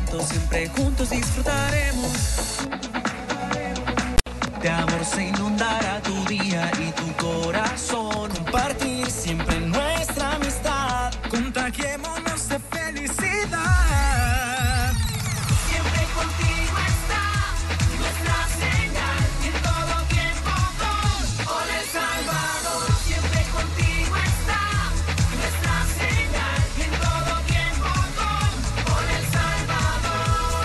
momento siempre juntos disfrutaremos. De amor se inundará tu día y tu corazón. Compartir siempre nuestra amistad. Contagiémonos de felicidad. Siempre contigo está nuestra señal. Y en todo tiempo con El Salvador. Siempre contigo está nuestra señal. Y en todo tiempo con El Salvador.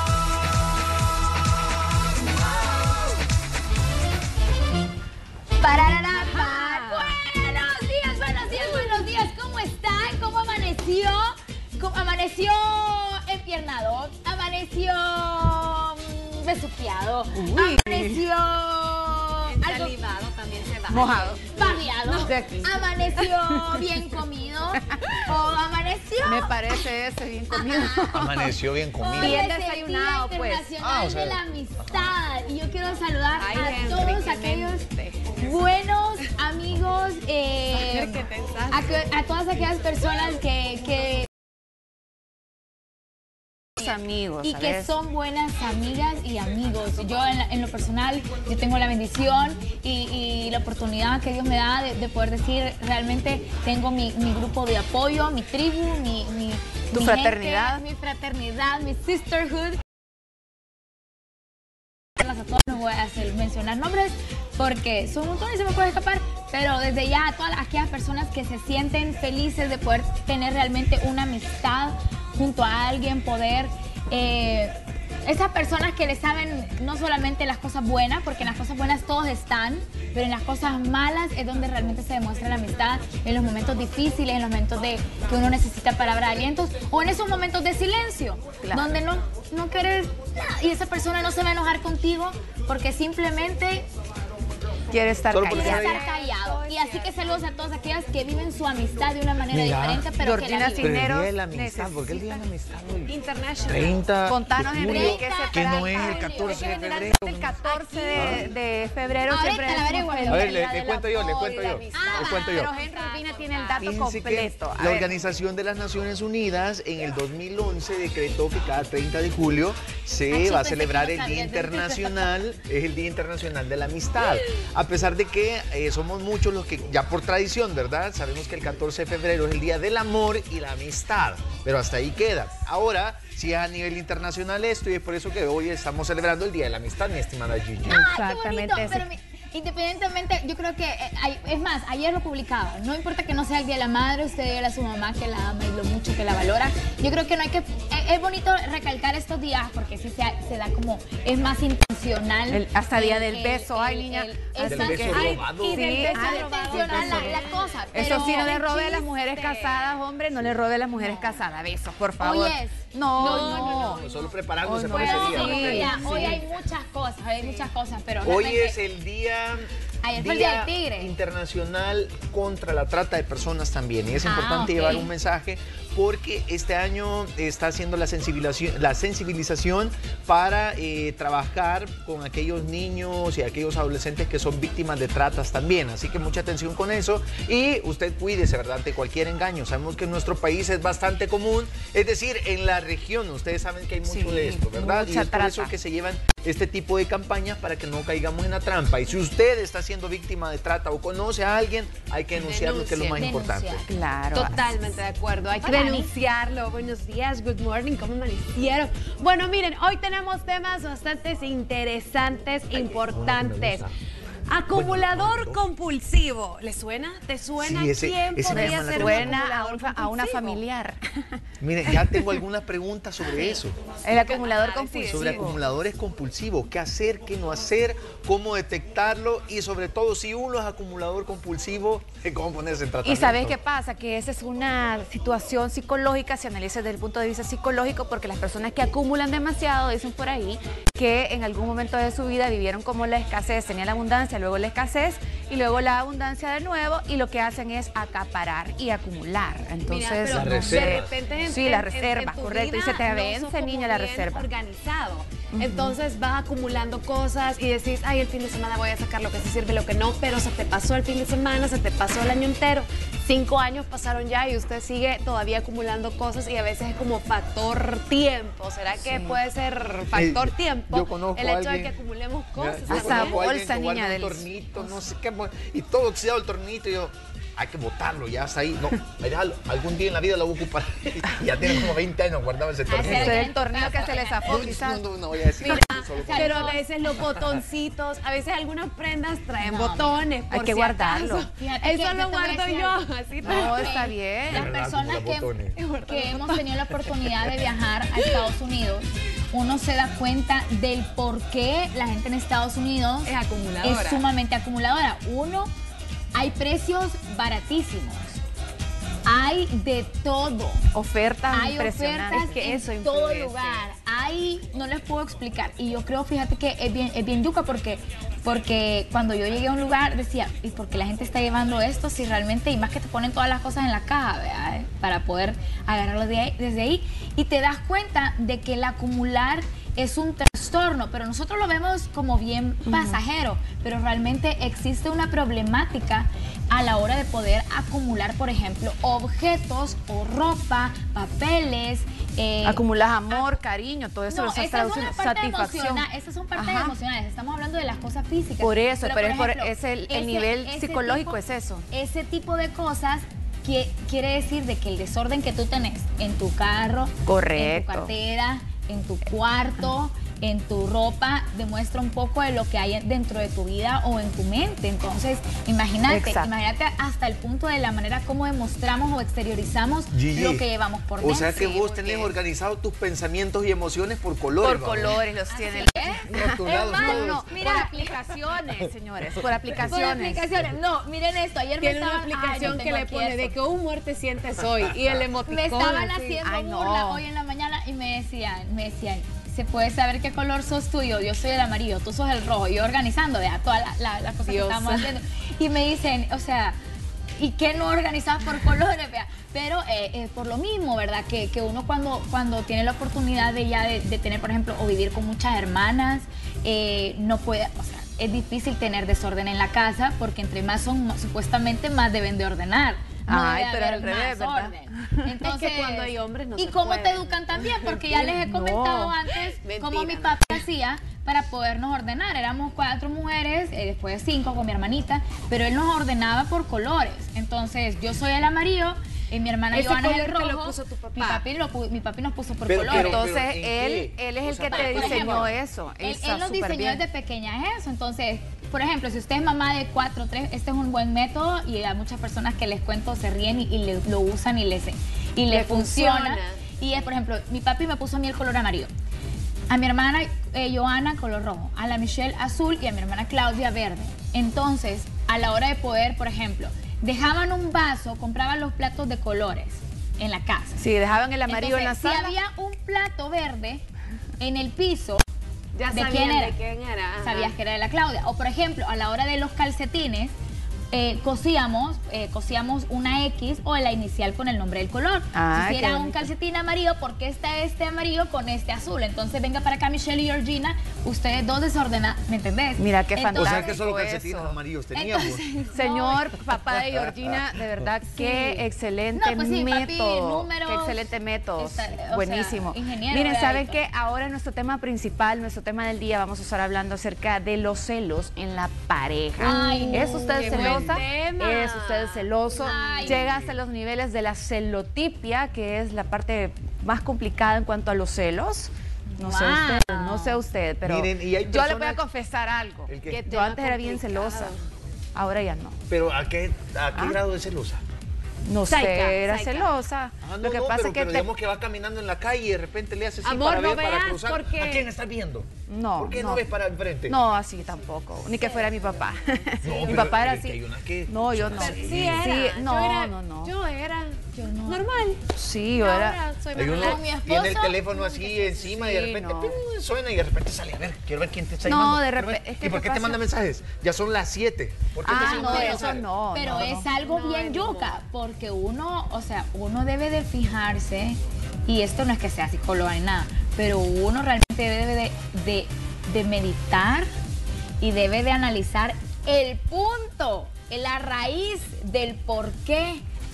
Buenos días, ¿cómo están? ¿Cómo amaneció? Amaneció empiernado, amaneció besuqueado, amaneció ensalivado, también se va. Mojado. barriado, No, de aquí. amaneció bien comido o amaneció... Me parece ese bien comido. Amaneció bien comido. Hoy Bien es el desayunado, Día pues. Internacional O sea, de la Amistad. Y yo quiero saludar Ay, a Henry, todos qué aquellos mente. buenos amigos, ¿Qué pensaste? a todas aquellas personas que Amigos, y que ¿sabes? son buenas amigas y amigos. Yo en lo personal, yo tengo la bendición y la oportunidad que Dios me da de poder decir, realmente tengo mi grupo de apoyo, mi tribu, Tu mi fraternidad. gente, mi fraternidad, mi sisterhood. A todos no voy a mencionar nombres porque son un montón y se me puede escapar, pero desde ya a todas aquellas personas que se sienten felices de poder tener realmente una amistad junto a alguien, poder esas personas que le saben no solamente las cosas buenas, porque en las cosas buenas todos están, pero en las cosas malas es donde realmente se demuestra la amistad, en los momentos difíciles, en los momentos que uno necesita palabras de alientos, o en esos momentos de silencio, Claro. donde no quieres nada, y esa persona no se va a enojar contigo porque simplemente Quiere estar Solo porque quiere callada. estar callado. Y así que saludos a todas aquellas que viven su amistad de una manera Mira, diferente, pero que Georgina la viven. Pero el día Cineros de la amistad, ¿por qué el día de la amistad hoy? International. 30 Contanos, de Henry, julio, ¿qué se que no trata? es el 14 de febrero. El 14 de febrero Ahorita siempre la es averiguo. como A ver, Día le del cuento yo, le amor cuento y la yo. amistad. Le cuento yo. Pero Henry Urbina tiene el dato Fíjense que completo. A la ver. Organización de las Naciones Unidas en el 2011 decretó que cada 30 de julio se va a pensé celebrar que lo el Día sabías. Internacional, es el Día Internacional de la Amistad. A pesar de que somos muchos los que, ya por tradición, ¿verdad? Sabemos que el 14 de febrero es el Día del Amor y la Amistad, pero hasta ahí queda. Ahora, sí es a nivel internacional esto y es por eso que hoy estamos celebrando el Día de la Amistad, mi estimada Gigi. Ay, qué Exactamente bonito, ese. pero independientemente, yo creo que, es más, ayer lo publicaba, no importa que no sea el Día de la Madre, usted dígale a su mamá que la ama y lo mucho que la valora. Yo creo que no hay que, es bonito recalcar estos días porque sí se da como, es más intencional. Hasta Día del Beso, ay, niña. es Del más- beso ay, robado. y del Sí, beso ay, intencional la cosa. Eso sí, no le pero- robe a las mujeres casadas, hombre, no le robe a las mujeres casadas. Besos, por favor. Oyes. No. Solo preparándose Oh, para no. ese día. Pero, ¿no? mira, Sí. hoy hay muchas cosas, pero Hoy realmente- es el Día, Ayer fue el Día del Tigre. Internacional contra la trata de personas también. Y es Ah, importante ok. llevar un mensaje porque este año está haciendo la sensibilización para trabajar con aquellos niños y aquellos adolescentes que son víctimas de tratas también. Así que mucha atención con eso y usted cuídese, ¿verdad? Ante cualquier engaño. Sabemos que en nuestro país es bastante común, es decir, en la región ustedes saben que hay mucho Sí, de esto, ¿verdad? Y mucha es por eso trata. que se llevan este tipo de campañas para que no caigamos en la trampa. Y si usted está siendo víctima de trata o conoce a alguien, hay que denunciarlo, que es lo más Denunciar. importante. Claro. Totalmente de acuerdo, hay que Hola, Ani. denunciarlo. Buenos días, good morning, ¿cómo amanecieron? Bueno, miren, hoy tenemos temas bastante interesantes, importantes. Acumulador compulsivo. ¿Le suena? ¿Te suena? Sí, ese ¿Quién me podría llama la ser un atención. Suena a, acumulador a una compulsivo? familiar. Miren, ya tengo algunas preguntas sobre eso. El acumulador sí, compulsivo. Sobre acumuladores compulsivos, qué hacer, qué no hacer, cómo detectarlo y sobre todo si uno es acumulador compulsivo, cómo ponerse en tratamiento. Y ¿sabes qué pasa? Que esa es una situación psicológica, se analiza desde el punto de vista psicológico, porque las personas que acumulan demasiado, dicen por ahí, que en algún momento de su vida vivieron como la escasez, tenían la abundancia, luego la escasez y luego la abundancia de nuevo, y lo que hacen es acaparar y acumular. Entonces, Mira, pero La de reserva. repente Sí, la reserva, tu correcto, y vida se te no vence, sos como niña, la bien reserva. organizado. Entonces vas acumulando cosas y decís, ay, el fin de semana voy a sacar lo que sí sirve y lo que no, pero se te pasó el fin de semana, se te pasó el año entero. 5 años pasaron ya y usted sigue todavía acumulando cosas y a veces es como factor tiempo. ¿Será que puede ser factor tiempo yo conozco el a hecho de alguien- que acumulemos Yo cosas? Hasta conozco a alguien bolsa, que guarda niña, un del- tornito, no sé qué, y todo oxidado el tornito, y yo, hay que botarlo, ya está ahí. No, ahí déjalo, algún día en la vida lo voy a ocupar. Y ya tiene como 20 años guardado ese tornito. Ese Ese es el tornillo que se le zafó, quizás. No voy a decir. Mira, solo con- pero a veces los botoncitos, a veces algunas prendas traen No, botones. hay por que si guardarlo. acaso. Fíjate Eso que lo yo te voy a guardo decir yo, algo. así No, tal. está bien. Las verdad, personas acumula botones. que hemos tenido la oportunidad de viajar a Estados Unidos, uno se da cuenta del por qué la gente en Estados Unidos Es acumuladora. es sumamente acumuladora. Uno, hay precios baratísimos. Hay de todo. Ofertas Hay impresionantes. ofertas que eso en todo influye, lugar. Hay, no les puedo explicar. Y yo creo, fíjate que es bien yuca porque cuando yo llegué a un lugar decía, ¿y por qué la gente está llevando esto si realmente, y más que te ponen todas las cosas en la caja, ¿verdad? Para poder agarrarlo desde ahí? Y te das cuenta de que el acumular es un trastorno, pero nosotros lo vemos como bien pasajero, pero realmente existe una problemática a la hora de poder acumular, por ejemplo, objetos o ropa, papeles. Acumulas amor, cariño, todo eso No, lo estás esas son traduciendo. las partes Satisfacción. emocionales, esas son partes Ajá. emocionales, estamos hablando de las cosas físicas. Por eso, pero por es el nivel psicológico es eso. Ese tipo de cosas que quiere decir de que el desorden que tú tenés en tu carro, Correcto. en tu cartera, en tu cuarto, en tu ropa, demuestra un poco de lo que hay dentro de tu vida o en tu mente. Entonces, imagínate hasta el punto de la manera como demostramos o exteriorizamos Gigi, lo que llevamos por O dentro. sea que Sí, vos porque- tenés organizado tus pensamientos y emociones por colores. Por vamos. colores los tiene. Rotulados Es más, todos. no, mira, Por aplicaciones, señores, por por aplicaciones. aplicaciones. No, miren esto, ayer me Tiene una estaban... aplicación Ay, no que tengo le aquí pone de esto. qué humor te sientes hoy y el emoticón. Me estaban así. haciendo Ay, no. burla hoy en la mañana y me decían, ¿se puede saber qué color sos tú? Yo soy el amarillo, tú sos el rojo. Yo organizando, vea, todas las cosas Dios. que estamos haciendo. Y me dicen, o sea, ¿y qué no organizas por colores? Vea? Pero por lo mismo, ¿verdad? Que uno cuando tiene la oportunidad de tener, por ejemplo, o vivir con muchas hermanas, no puede, o sea, es difícil tener desorden en la casa porque entre más son, supuestamente más deben de ordenar. No Ay, debe pero haber al revés, más ¿verdad? orden. Entonces, Es que cuando hay hombres no ¿y se cómo puede. te educan también? Porque ya les he comentado antes cómo mi Mentira. papi hacía para podernos ordenar. Éramos 4 mujeres, después 5 con mi hermanita, pero él nos ordenaba por colores. Entonces, yo soy el amarillo, mi hermana Ese Joana es el color te rojo. lo puso tu papá. Mi papi nos puso por Pero- colores. Entonces, ¿en qué? él es O el sea, que para- te por diseñó ejemplo, eso. Él Está nos súper diseñó bien. desde pequeña eso. Entonces, por ejemplo, si usted es mamá de 4 o 3, este es un buen método y a muchas personas que les cuento se ríen y lo usan y le Le funciona. funciona. Y es, por ejemplo, mi papi me puso a mí el color amarillo. A mi hermana Joana, color rojo. A la Michelle, azul. Y a mi hermana Claudia, verde. Entonces, a la hora de poder, por ejemplo, dejaban un vaso, compraban los platos de colores en la casa. Sí, dejaban el amarillo Entonces, en la si sala. había un plato verde en el piso, Ya ¿de sabían quién era? de quién era. Ajá. sabías que era de la Claudia. O por ejemplo, a la hora de los calcetines, cosíamos una X o la inicial con el nombre del color. Ah, Si qué era un bonito. calcetín amarillo, ¿por qué está este amarillo con este azul? Entonces venga para acá Michelle y Georgina, ustedes dos desordenan, ¿me entendés? Mira qué O fantástico. sea que solo eso. calcetines amarillos teníamos. Entonces, Señor, papá de Georgina, de verdad, qué excelente No, pues sí, papi, método. números, Qué excelente método. está- o Buenísimo. sea, ingeniero, Miren, ¿verdad? ¿saben Y todo. qué? Ahora nuestro tema principal, nuestro tema del día, vamos a estar hablando acerca de los celos en la pareja. Ay, ¿Es usted qué buen celosa? tema. ¿Es usted celoso? Ay. Llega hasta los niveles de la celotipia, que es la parte más complicada en cuanto a los celos. No sé Wow. usted, no sé usted, pero Miren, y hay yo le voy a personas- confesar algo. ¿El qué? Que yo Tema antes era bien complicado. celosa, ahora ya no. Pero ¿a qué grado de celosa? No Saica, sé, era saica. celosa. Ah, Lo que pasa pero, es que pero digamos que va caminando en la calle y de repente le hace así Amor, para no ver, para veas, cruzar. porque- ¿A quién estás viendo? No, ¿Por qué no, no. ves para el frente? No, así tampoco. Ni que fuera mi papá. No, Mi pero papá era es que así. hay unas que No, yo son no. así. Sí, era. Sí, no, yo era, no. Yo era no. normal. Sí, yo era. Ahora soy Hay más uno relax. Con mi tiene el esposo, teléfono así encima y de sí, repente no. ¡pum! Suena y de repente sale a ver, quiero ver quién te está No, llamando. de quiero ver. repente- es que ¿Y por ¿qué qué te pasa? manda mensajes? Ya son las 7. ¿Por qué te Ah, siguen no, mandando eso mensajes? no. Pero no, es no. algo No, bien no. yuca, porque uno, o sea, uno debe de fijarse, y esto no es que sea psicóloga ni nada, pero uno realmente debe de meditar y debe de analizar el punto, la raíz del por qué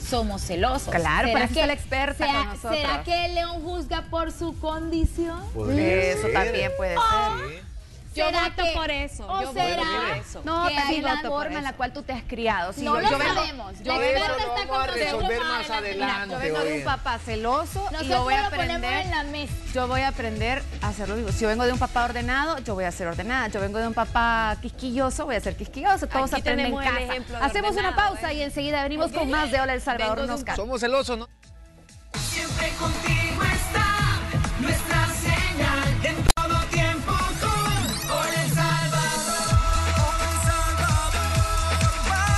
somos celosos. Claro, por ¿Será eso es la experta con nosotros. ¿Será que el león juzga por su condición? Eso también puede ser. Yo ¿Será voto que- por eso. o Yo será voto por eso. No, que también hay la voto por forma en la eso. cual tú te has criado. Sí, No lo yo vengo- sabemos. yo La vengo- experta Eso lo está vamos a con nosotros resolver más adelante. adelante. yo vengo de un Oye. papá celoso y Nosotros yo voy a lo ponemos aprender. en la mesa. Yo voy a aprender a hacerlo vivo. Si yo vengo de un papá ordenado, yo voy a ser ordenada. Yo vengo de un papá quisquilloso, voy a ser quisquilloso. Todos Aquí aprenden en tenemos el casa. ejemplo de Hacemos una ordenado, pausa y enseguida venimos con más de Hola El Salvador Vengo de nos un- canta. Somos celosos, ¿no? Siempre contigo está nuestra señal en todo tiempo con Hola El Salvador. Hola El Salvador va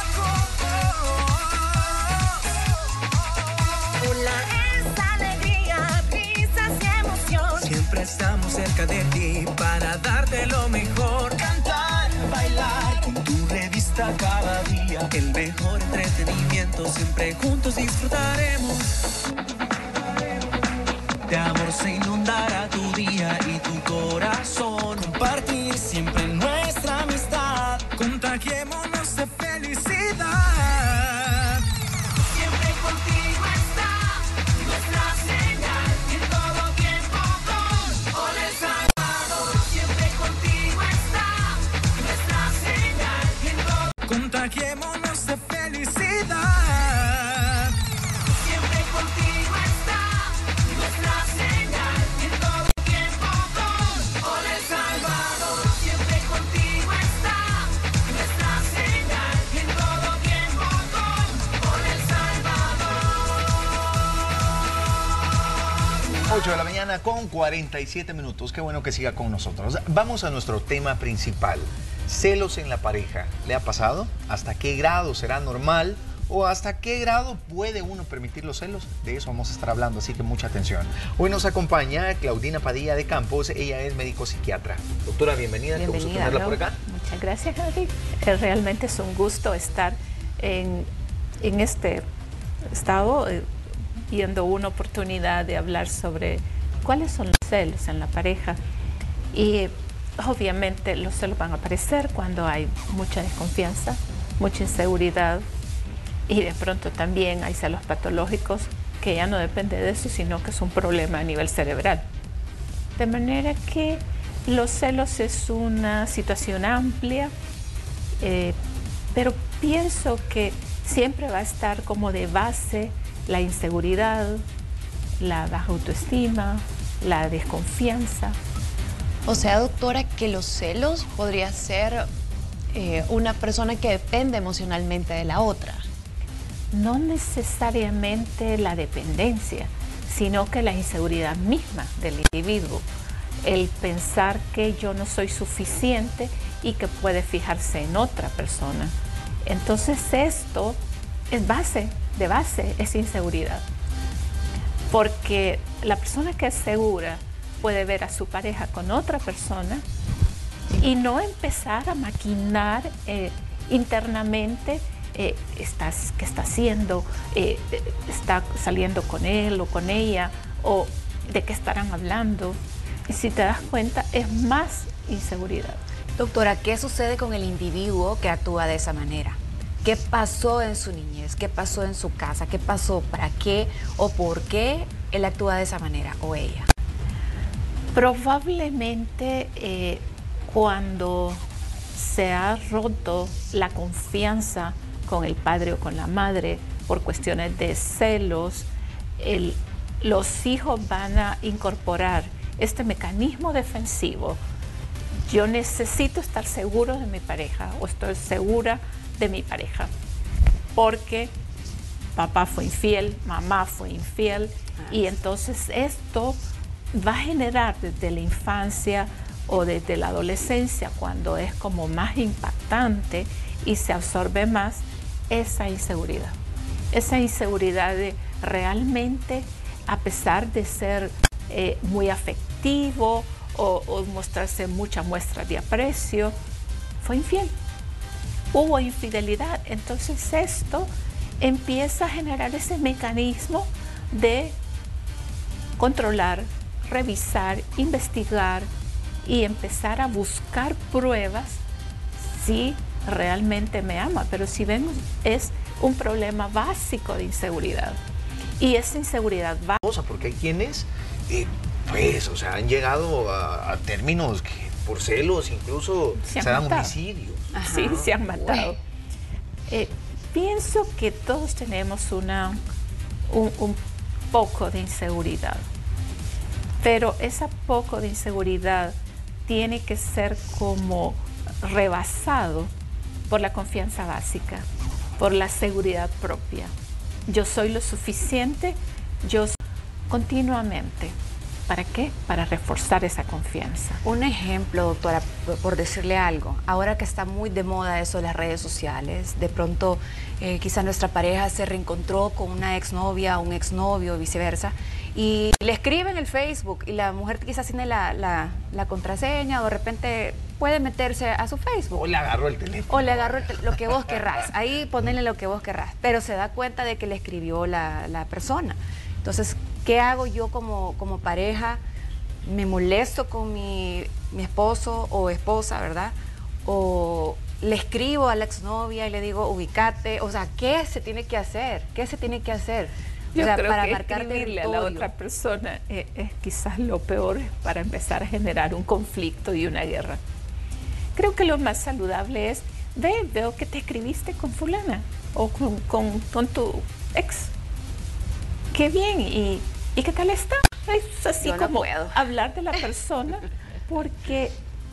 con vos. Hola es alegría, risas y emoción. Siempre estamos cerca de ti para darte lo mejor. Cantar, bailar con tu revista cada día. El mejor entretenimiento siempre juntos disfrutaremos. De amor se inundará tu día y tu corazón. Compartir siempre nuestra amistad. Contagiémonos de felicidad. Siempre contigo está nuestra señal. En todo tiempo con Hola El Salvador. Siempre contigo está nuestra señal. En todo contagiémonos de felicidad. Siempre contigo está nuestra señal en todo tiempo con Hola El Salvador. Siempre contigo está nuestra señal en todo tiempo con Hola El Salvador. 8 de la mañana con 47 minutos. Qué bueno que siga con nosotros. Vamos a nuestro tema principal. Celos en la pareja. ¿Le ha pasado? ¿Hasta qué grado será normal? ¿O hasta qué grado puede uno permitir los celos? De eso vamos a estar hablando, así que mucha atención. Hoy nos acompaña Claudina Padilla de Campos. Ella es médico psiquiatra. Doctora, bienvenida. Qué gusto tenerla por acá. Muchas gracias, Javi. Realmente es un gusto estar en este estado, viendo una oportunidad de hablar sobre cuáles son los celos en la pareja. Y obviamente los celos van a aparecer cuando hay mucha desconfianza, mucha inseguridad, y de pronto también hay celos patológicos que ya no depende de eso, sino que es un problema a nivel cerebral. De manera que los celos es una situación amplia, pero pienso que siempre va a estar como de base la inseguridad, la baja autoestima, la desconfianza. O sea, doctora, que los celos podría ser una persona que depende emocionalmente de la otra. No necesariamente la dependencia, sino que la inseguridad misma del individuo. El pensar que yo no soy suficiente y que puede fijarse en otra persona. Entonces esto es de base es inseguridad. Porque la persona que es segura puede ver a su pareja con otra persona y no empezar a maquinar internamente qué está haciendo, está saliendo con él o con ella, o de qué estarán hablando. Y si te das cuenta, es más inseguridad. Doctora, ¿qué sucede con el individuo que actúa de esa manera? ¿Qué pasó en su niñez? ¿Qué pasó en su casa? ¿Qué pasó? ¿Para qué o por qué él actúa de esa manera o ella? Probablemente cuando se ha roto la confianza con el padre o con la madre por cuestiones de celos, los hijos van a incorporar este mecanismo defensivo. Yo necesito estar seguro de mi pareja o estoy segura de mi pareja porque papá fue infiel, mamá fue infiel, y entonces esto va a generar desde la infancia o desde la adolescencia, cuando es como más impactante y se absorbe más, esa inseguridad. Esa inseguridad de realmente, a pesar de ser muy afectivo o mostrarse muchas muestras de aprecio, fue infiel. Hubo infidelidad. Entonces esto empieza a generar ese mecanismo de controlar, revisar, investigar y empezar a buscar pruebas si realmente me ama. Pero si vemos, es un problema básico de inseguridad. Y esa inseguridad va... Porque hay quienes, pues, o sea, han llegado a términos que por celos incluso se dan homicidios. Sí, se han matado. Pienso que todos tenemos un poco de inseguridad, pero esa poco de inseguridad tiene que ser como rebasado por la confianza básica, por la seguridad propia. Yo soy lo suficiente, yo continuamente. ¿Para qué? Para reforzar esa confianza. Un ejemplo, doctora, por decirle algo. Ahora que está muy de moda eso de las redes sociales, de pronto quizá nuestra pareja se reencontró con una exnovia, un exnovio, viceversa, y le escribe en el Facebook y la mujer quizás tiene la contraseña o de repente puede meterse a su Facebook. O le agarró el teléfono. O le agarró lo que vos querrás. Ahí ponele lo que vos querrás. Pero se da cuenta de que le escribió la persona. Entonces, ¿qué hago yo como pareja? ¿Me molesto con mi esposo o esposa, verdad? ¿O le escribo a la exnovia y le digo, ubícate? O sea, ¿qué se tiene que hacer? ¿Qué se tiene que hacer? Yo o sea, creo para que marcar escribirle a la territorio. otra persona es quizás lo peor para empezar a generar un conflicto y una guerra. Creo que lo más saludable es, veo que te escribiste con fulana o con tu ex. Qué bien, ¿y qué tal está? Es así Yo no como puedo. hablar de la persona, porque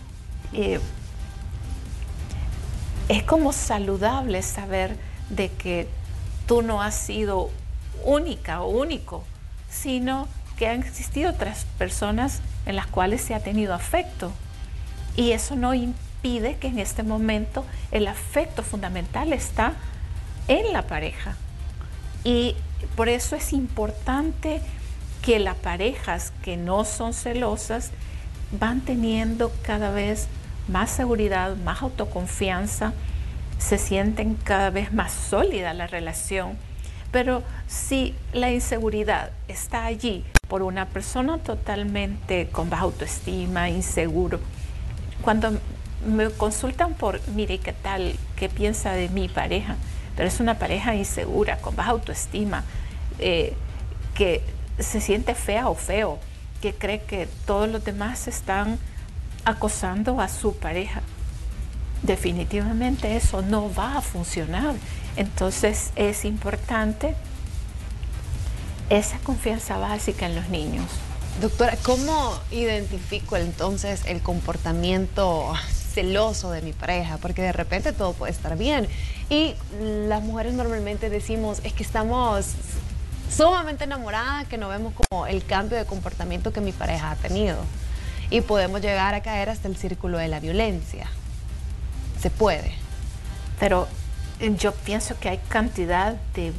es como saludable saber de que tú no has sido única o único, sino que han existido otras personas en las cuales se ha tenido afecto. Y eso no impide que en este momento el afecto fundamental está en la pareja. Y por eso es importante que las parejas que no son celosas van teniendo cada vez más seguridad, más autoconfianza, se sienten cada vez más sólida la relación. Pero si la inseguridad está allí por una persona totalmente con baja autoestima, inseguro, cuando me consultan por, mire, ¿qué tal? ¿Qué piensa de mi pareja? Pero es una pareja insegura, con baja autoestima, que se siente fea o feo, que cree que todos los demás están acosando a su pareja. Definitivamente eso no va a funcionar. Entonces es importante esa confianza básica en los niños. Doctora, ¿cómo identifico entonces el comportamiento celoso de mi pareja? Porque de repente todo puede estar bien. Y las mujeres normalmente decimos, es que estamos sumamente enamoradas, que no vemos como el cambio de comportamiento que mi pareja ha tenido. Y podemos llegar a caer hasta el círculo de la violencia. Se puede. Pero yo pienso que hay cantidad de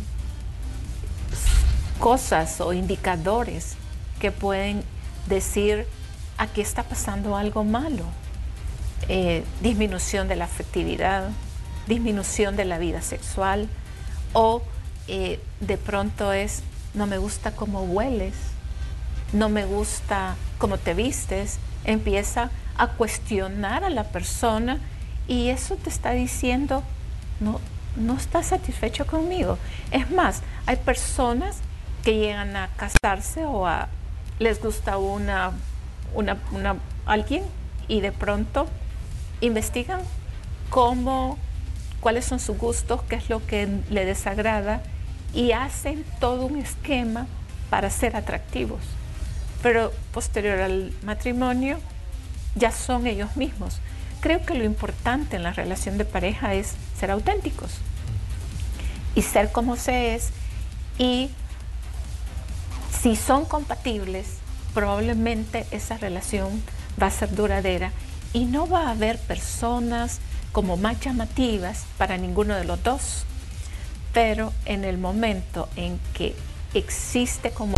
cosas o indicadores que pueden decir, aquí está pasando algo malo. Disminución de la afectividad, disminución de la vida sexual, o de pronto es, no me gusta cómo hueles, no me gusta cómo te vistes, empieza a cuestionar a la persona y eso te está diciendo, no estás satisfecho conmigo. Es más, hay personas que llegan a casarse o les gusta alguien y de pronto investigan cuáles son sus gustos, qué es lo que le desagrada y hacen todo un esquema para ser atractivos. Pero posterior al matrimonio ya son ellos mismos. Creo que lo importante en la relación de pareja es ser auténticos y ser como se es, y si son compatibles, probablemente esa relación va a ser duradera y no va a haber personas como más llamativas para ninguno de los dos. Pero en el momento en que existe como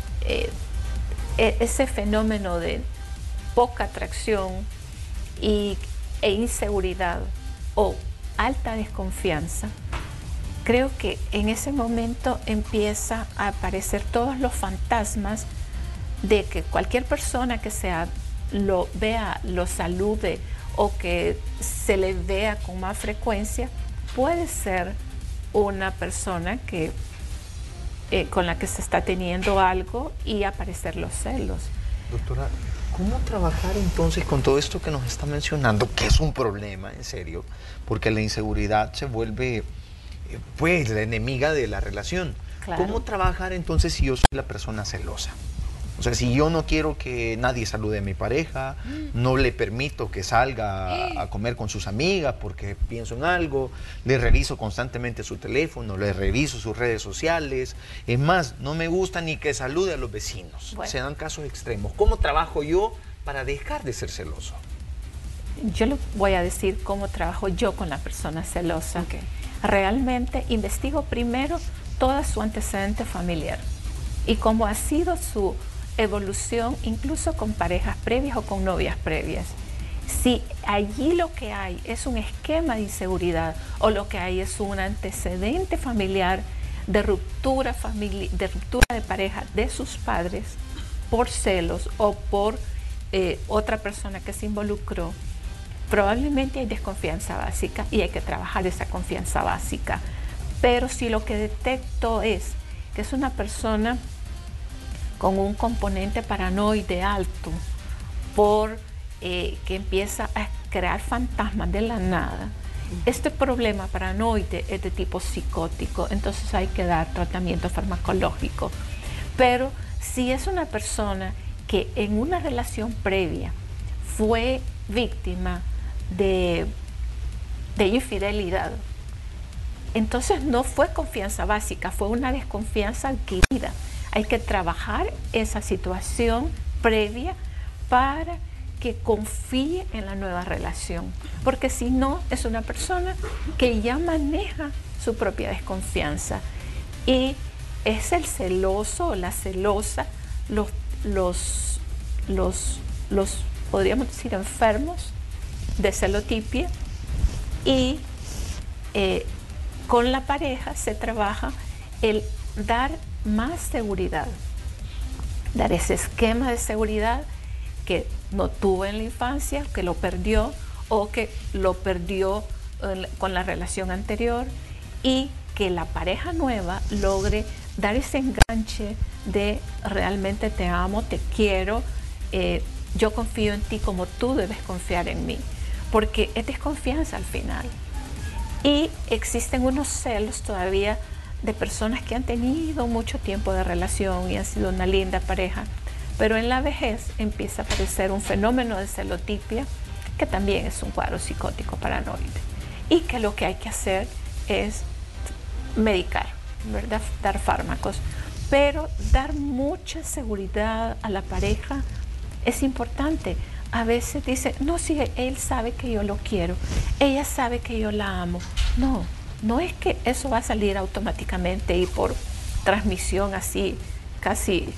ese fenómeno de poca atracción e inseguridad o alta desconfianza, creo que en ese momento empieza a aparecer todos los fantasmas de que cualquier persona que lo vea, lo salude o que se le vea con más frecuencia, puede ser una persona que, con la que se está teniendo algo y aparecer los celos. Doctora, ¿cómo trabajar entonces con todo esto que nos está mencionando, que es un problema, en serio? Porque la inseguridad se vuelve, pues, la enemiga de la relación. Claro. ¿Cómo trabajar entonces si yo soy la persona celosa? O sea, si yo no quiero que nadie salude a mi pareja, no le permito que salga a comer con sus amigas porque pienso en algo, le reviso constantemente su teléfono, le reviso sus redes sociales, es más, no me gusta ni que salude a los vecinos. Bueno. Se dan casos extremos. ¿Cómo trabajo yo para dejar de ser celoso? Yo le voy a decir cómo trabajo yo con la persona celosa. Ok. Realmente investigo primero toda su antecedente familiar y cómo ha sido su evolución, incluso con parejas previas o con novias previas. Si allí lo que hay es un esquema de inseguridad o lo que hay es un antecedente familiar de ruptura de pareja de sus padres por celos o por otra persona que se involucró, probablemente hay desconfianza básica y hay que trabajar esa confianza básica. Pero si lo que detecto es que es una persona con un componente paranoide alto, que empieza a crear fantasmas de la nada, este problema paranoide es de tipo psicótico, entonces hay que dar tratamiento farmacológico. Pero si es una persona que en una relación previa fue víctima de infidelidad, entonces no fue confianza básica, fue una desconfianza adquirida. Hay que trabajar esa situación previa para que confíe en la nueva relación, porque si no, es una persona que ya maneja su propia desconfianza y es el celoso o la celosa, los podríamos decir enfermos de celotipia, y con la pareja se trabaja el dar más seguridad, dar ese esquema de seguridad que no tuvo en la infancia, que lo perdió o que lo perdió con la relación anterior, y que la pareja nueva logre dar ese enganche de realmente te amo, te quiero, yo confío en ti como tú debes confiar en mí, porque es desconfianza al final. Y existen unos celos todavía de personas que han tenido mucho tiempo de relación y han sido una linda pareja, pero en la vejez empieza a aparecer un fenómeno de celotipia que también es un cuadro psicótico paranoide, y que lo que hay que hacer es medicar, ¿verdad? Dar fármacos, pero dar mucha seguridad a la pareja es importante. A veces dice, no, sí, él sabe que yo lo quiero, ella sabe que yo la amo. No es que eso va a salir automáticamente y por transmisión así, casi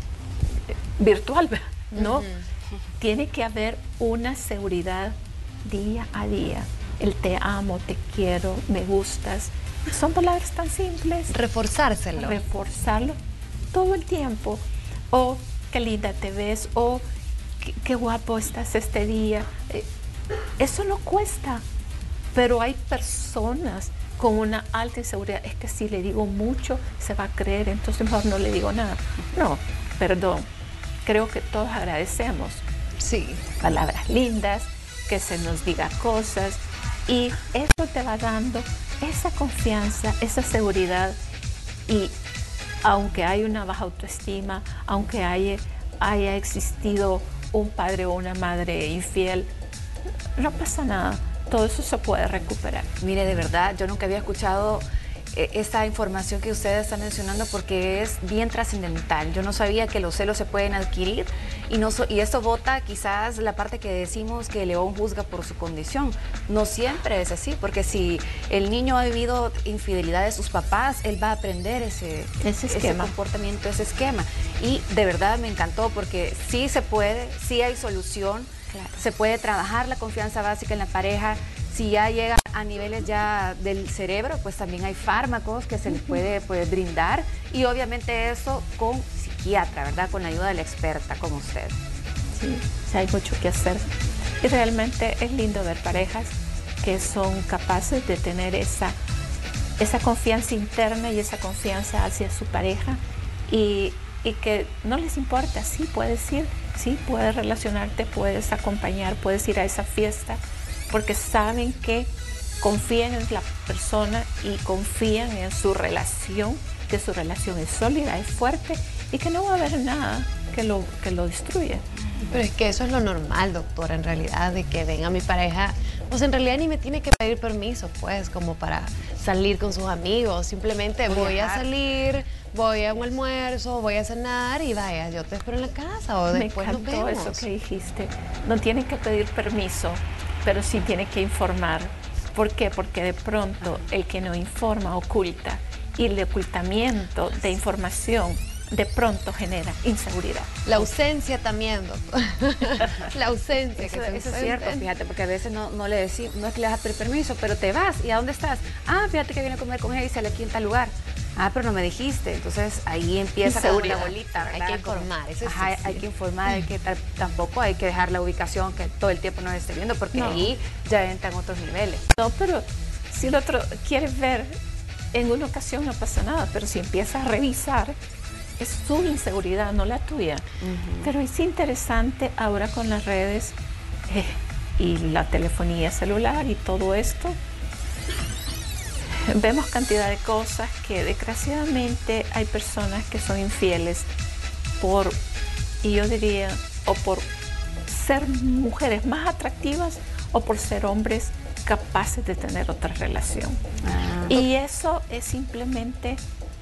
virtual, ¿no? Tiene que haber una seguridad día a día. El te amo, te quiero, me gustas. Son palabras tan simples. Reforzárselo. Reforzarlo todo el tiempo. O qué linda te ves, o qué guapo estás este día. Eso no cuesta, pero hay personas con una alta inseguridad. Es que si le digo mucho se va a creer, entonces mejor no le digo nada. No, perdón, creo que todos agradecemos. Sí. Palabras lindas, que se nos diga cosas, y eso te va dando esa confianza, esa seguridad. Y aunque hay una baja autoestima, aunque haya existido un padre o una madre infiel, no pasa nada, todo eso se puede recuperar. Mire, de verdad, yo nunca había escuchado esta información que ustedes están mencionando, porque es bien trascendental. Yo no sabía que los celos se pueden adquirir, y esto bota quizás la parte que decimos que León juzga por su condición. No siempre es así, porque si el niño ha vivido infidelidad de sus papás, él va a aprender ese comportamiento, ese esquema. Y de verdad me encantó, porque sí se puede, sí hay solución. Claro. Se puede trabajar la confianza básica en la pareja. Si ya llega a niveles ya del cerebro, pues también hay fármacos que se les puede brindar, y obviamente eso con psiquiatra, ¿verdad? Con la ayuda de la experta como usted. Sí, hay mucho que hacer. Y realmente es lindo ver parejas que son capaces de tener esa esa confianza interna y esa confianza hacia su pareja y que no les importa, sí puedes ir, sí puedes relacionarte, puedes acompañar, puedes ir a esa fiesta, porque saben que confían en la persona y confían en su relación, que su relación es sólida, es fuerte y que no va a haber nada que lo destruya. Pero es que eso es lo normal, doctora, en realidad, de que venga mi pareja, pues en realidad ni me tiene que pedir permiso, pues, como para salir con sus amigos. Simplemente voy a salir, voy a un almuerzo, voy a cenar y vaya, yo te espero en la casa o después nos Me encantó vemos. eso que dijiste. No tiene que pedir permiso, pero sí tiene que informar. ¿Por qué? Porque de pronto el que no informa oculta y el ocultamiento de información de pronto genera inseguridad. La ausencia también, doctor. La ausencia. Eso, que se eso es cierto, ausenten. fíjate, porque a veces no le decimos, no es que le das permiso, pero te vas. ¿Y a dónde estás? Ah, fíjate que viene a comer con ella y sale aquí en tal lugar. Ah, pero no me dijiste. Entonces ahí empieza como la Inseguridad. bolita, ¿verdad? Hay que informar, eso sí, Ajá, sí. hay que informar, hay que tampoco hay que dejar la ubicación que todo el tiempo nos esté viendo, porque No. ahí ya entran otros niveles. No, pero si el otro quiere ver, en una ocasión no pasa nada, pero si empieza a revisar, es su inseguridad, no la tuya. Pero es interesante ahora con las redes y la telefonía celular y todo esto. Vemos cantidad de cosas que desgraciadamente hay personas que son infieles y yo diría, o por ser mujeres más atractivas o por ser hombres capaces de tener otra relación. Y eso es simplemente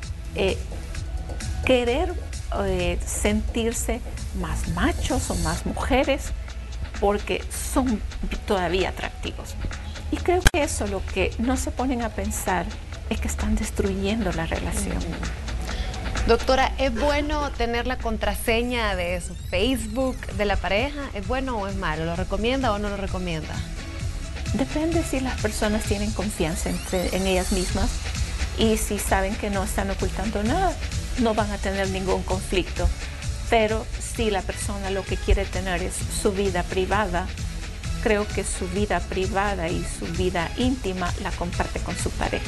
querer sentirse más machos o más mujeres porque son todavía atractivos. Y creo que eso lo que no se ponen a pensar es que están destruyendo la relación. Doctora, ¿es bueno tener la contraseña de su Facebook de la pareja? ¿Es bueno o es malo? ¿Lo recomienda o no lo recomienda? Depende si las personas tienen confianza en ellas mismas y si saben que no están ocultando nada, no van a tener ningún conflicto. Pero si la persona lo que quiere tener es su vida privada, creo que su vida privada y su vida íntima la comparte con su pareja.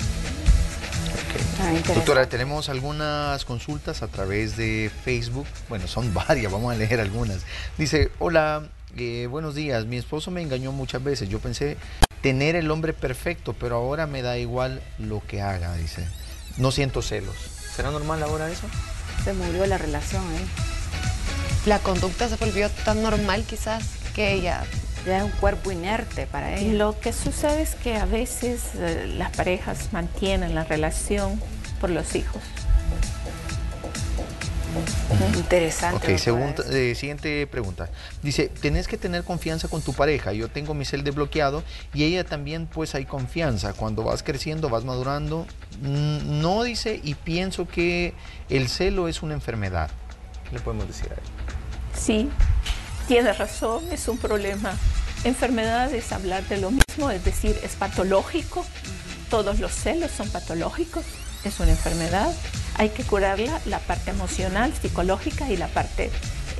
Doctora, tenemos algunas consultas a través de Facebook. Bueno, son varias, vamos a leer algunas. Dice, hola, buenos días. Mi esposo me engañó muchas veces. Yo pensé tener el hombre perfecto, pero ahora me da igual lo que haga, dice. No siento celos. ¿Será normal ahora eso? Se murió la relación ahí. La conducta se volvió tan normal quizás que ella... Ya es un cuerpo inerte para ella. Lo que sucede es que a veces las parejas mantienen la relación por los hijos. Interesante. Ok, siguiente pregunta. Dice, tenés que tener confianza con tu pareja. Yo tengo mi cel desbloqueado y ella también, pues hay confianza. Cuando vas creciendo, vas madurando. No, dice, y pienso que el celo es una enfermedad. ¿Qué le podemos decir a él? Sí, tiene razón, es un problema. Enfermedad es hablar de lo mismo, es decir, es patológico. Todos los celos son patológicos, es una enfermedad. Hay que curarla, la parte emocional, psicológica y la parte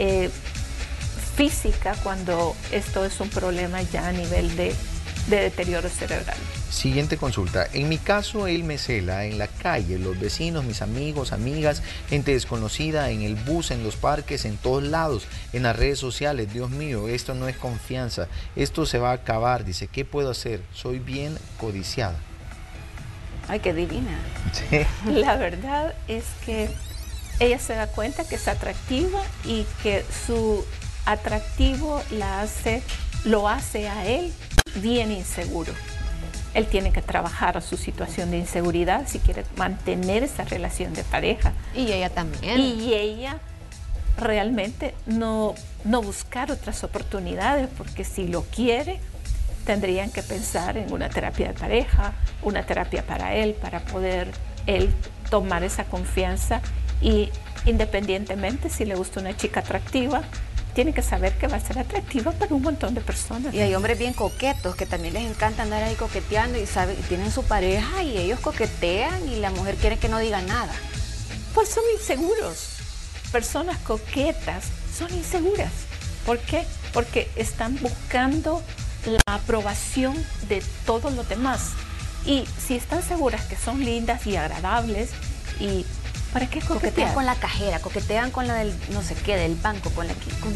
física cuando esto es un problema ya a nivel de deterioro cerebral. Siguiente consulta. En mi caso, él me cela en la calle, los vecinos, mis amigos, amigas, gente desconocida, en el bus, en los parques, en todos lados, en las redes sociales. Dios mío, esto no es confianza. Esto se va a acabar. Dice, ¿qué puedo hacer? Soy bien codiciada. Ay, qué divina. Sí. La verdad es que ella se da cuenta que es atractiva y que su atractivo lo hace a él bien inseguro. Él tiene que trabajar su situación de inseguridad si quiere mantener esa relación de pareja. Y ella también. Y ella realmente no buscar otras oportunidades, porque si lo quiere, tendrían que pensar en una terapia de pareja, una terapia para él, para poder él tomar esa confianza y independientemente si le gusta una chica atractiva, tiene que saber que va a ser atractiva para un montón de personas. Y hay hombres bien coquetos que también les encanta andar ahí coqueteando y saben, tienen su pareja y ellos coquetean y la mujer quiere que no diga nada. Pues son inseguros. Personas coquetas son inseguras. ¿Por qué? Porque están buscando la aprobación de todos los demás Y si están seguras que son lindas y agradables, ¿y para qué Coquetean coquetear? con la cajera, coquetean con la del no sé qué, del banco, con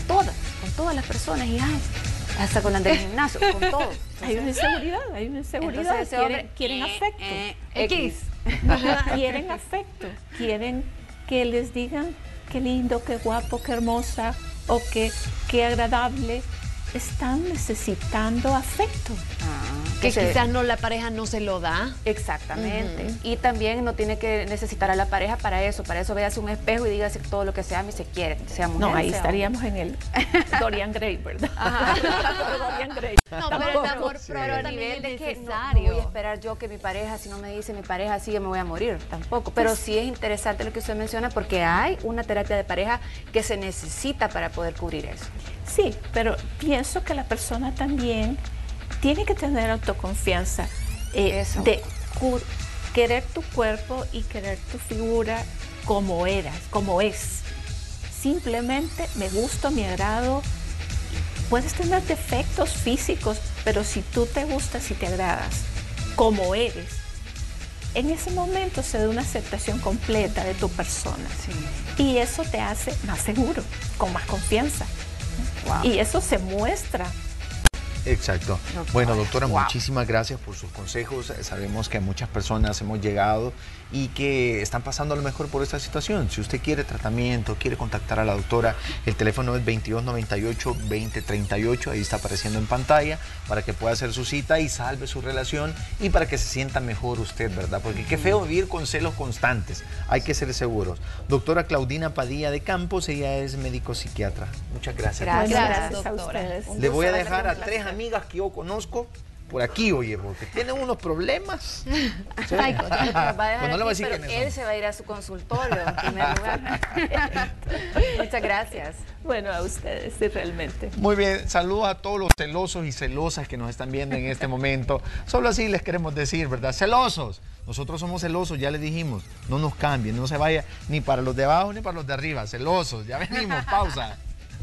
todas las personas y ay, hasta con la del gimnasio, con todo. Hay una inseguridad, Entonces ese hombre, quieren afecto. X. Quieren afecto, quieren que les digan qué lindo, qué guapo, qué hermosa o qué agradable. Están necesitando afecto. Que Entonces, quizás no, la pareja no se lo da. exactamente. Y también no tiene que necesitar a la pareja para eso. Para eso véase un espejo y dígase todo lo que se ama y se quiere, sea mujer, No, ahí sea estaríamos en el Dorian Gray, ¿verdad? Dorian Gray. No, pero el amor pero propio a también nivel es de que no necesario. voy a esperar yo que mi pareja, si no me dice mi pareja así, yo me voy a morir, tampoco. Pero sí es interesante lo que usted menciona porque hay una terapia de pareja que se necesita para poder cubrir eso. Sí, pero pienso que la persona también tiene que tener autoconfianza Eso. de querer tu cuerpo y querer tu figura como eras, como es. Simplemente me gusto, me agrado. Puedes tener defectos físicos, pero si tú te gustas y te agradas como eres, en ese momento se da una aceptación completa de tu persona. Y eso te hace más seguro, con más confianza. Y eso se muestra. Exacto. Bueno, doctora, muchísimas gracias por sus consejos. Sabemos que a muchas personas hemos llegado y que están pasando a lo mejor por esta situación. Si usted quiere tratamiento, quiere contactar a la doctora, el teléfono es 2298-2038, ahí está apareciendo en pantalla, para que pueda hacer su cita y salve su relación y para que se sienta mejor usted, ¿verdad? Porque qué feo vivir con celos constantes, hay que ser seguros. Doctora Claudina Padilla de Campos, ella es médico psiquiatra. Muchas gracias. Gracias, a doctora. ustedes. Le voy a dejar a 3 amigas que yo conozco por aquí, oye, porque tienen unos problemas. Sí. Ay, nos va a dejar Pues no le voy a aquí, decir pero quiénes él son. se va a ir a su consultorio en primer lugar. Muchas gracias. Bueno, a ustedes, sí, realmente. Muy bien, saludos a todos los celosos y celosas que nos están viendo en este momento. Solo así les queremos decir, ¿verdad? Celosos. Nosotros somos celosos, ya les dijimos. No nos cambien, no se vaya ni para los de abajo ni para los de arriba. Celosos, ya venimos, pausa.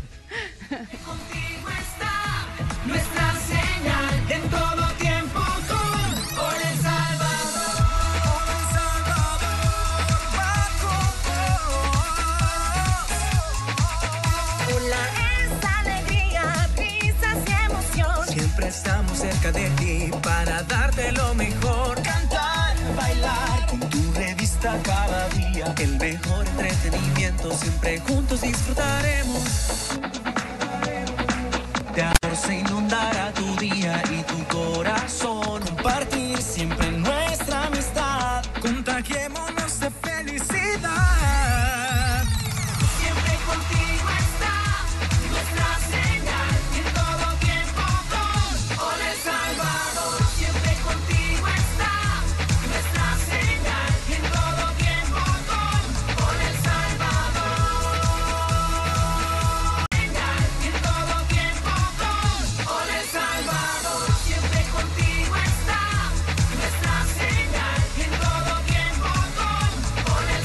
Contigo está nuestra señal en todo tiempo con El Salvador. El Salvador va con vos. Hola, es alegría, risas y emoción. Siempre estamos cerca de ti para darte lo mejor. Cantar, bailar con tu revista cada día. El mejor entretenimiento, siempre juntos disfrutaremos. De amor se inundará tu día y tu corazón. Compartir siempre nuestra amistad. Contagiémonos de felicidad. Siempre contigo está nuestra señal. En todo tiempo con El Salvador. Siempre contigo está nuestra señal. En todo tiempo con El Salvador. Señal. En todo tiempo con El Salvador. Siempre contigo está nuestra señal. En todo tiempo con El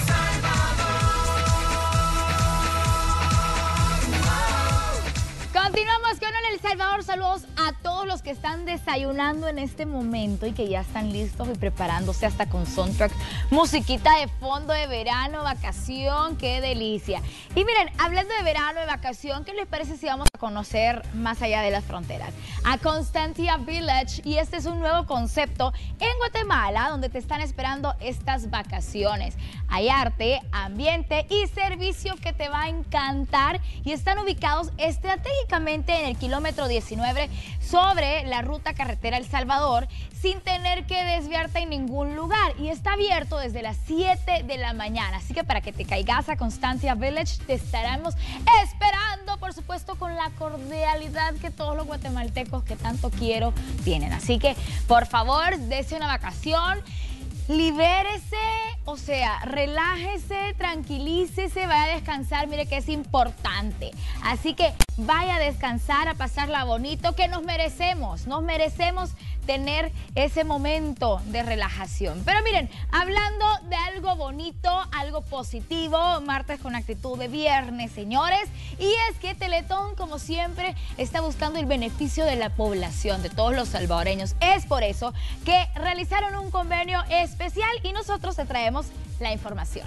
Salvador. Continuamos con El Salvador. Saludos a todos los que están desayunando en este momento y que ya están listos y preparándose hasta con soundtrack, musiquita de fondo de verano, vacación, qué delicia. Y miren, hablando de verano, de vacación, ¿qué les parece si vamos a conocer más allá de las fronteras? A Constantia Village, y este es un nuevo concepto en Guatemala donde te están esperando estas vacaciones. Hay arte, ambiente y servicio que te va a encantar y están ubicados estratégicamente en el kilómetro 19 sobre la ruta carretera El Salvador sin tener que desviarte en ningún lugar y está abierto desde las 7 de la mañana. Así que para que te caigas a Constantia Village te estaremos esperando, por supuesto, con la cordialidad que todos los guatemaltecos que tanto quiero tienen. Así que, por favor, dése una vacación, libérese o sea, relájese, tranquilícese, vaya a descansar, mire que es importante. Así que vaya a descansar, a pasarla bonito, que nos merecemos tener ese momento de relajación. Pero miren, hablando de algo bonito, algo positivo, martes con actitud de viernes, señores, y es que Teletón, como siempre, está buscando el beneficio de la población, de todos los salvadoreños. Es por eso que realizaron un convenio especial y nosotros te traemos la información.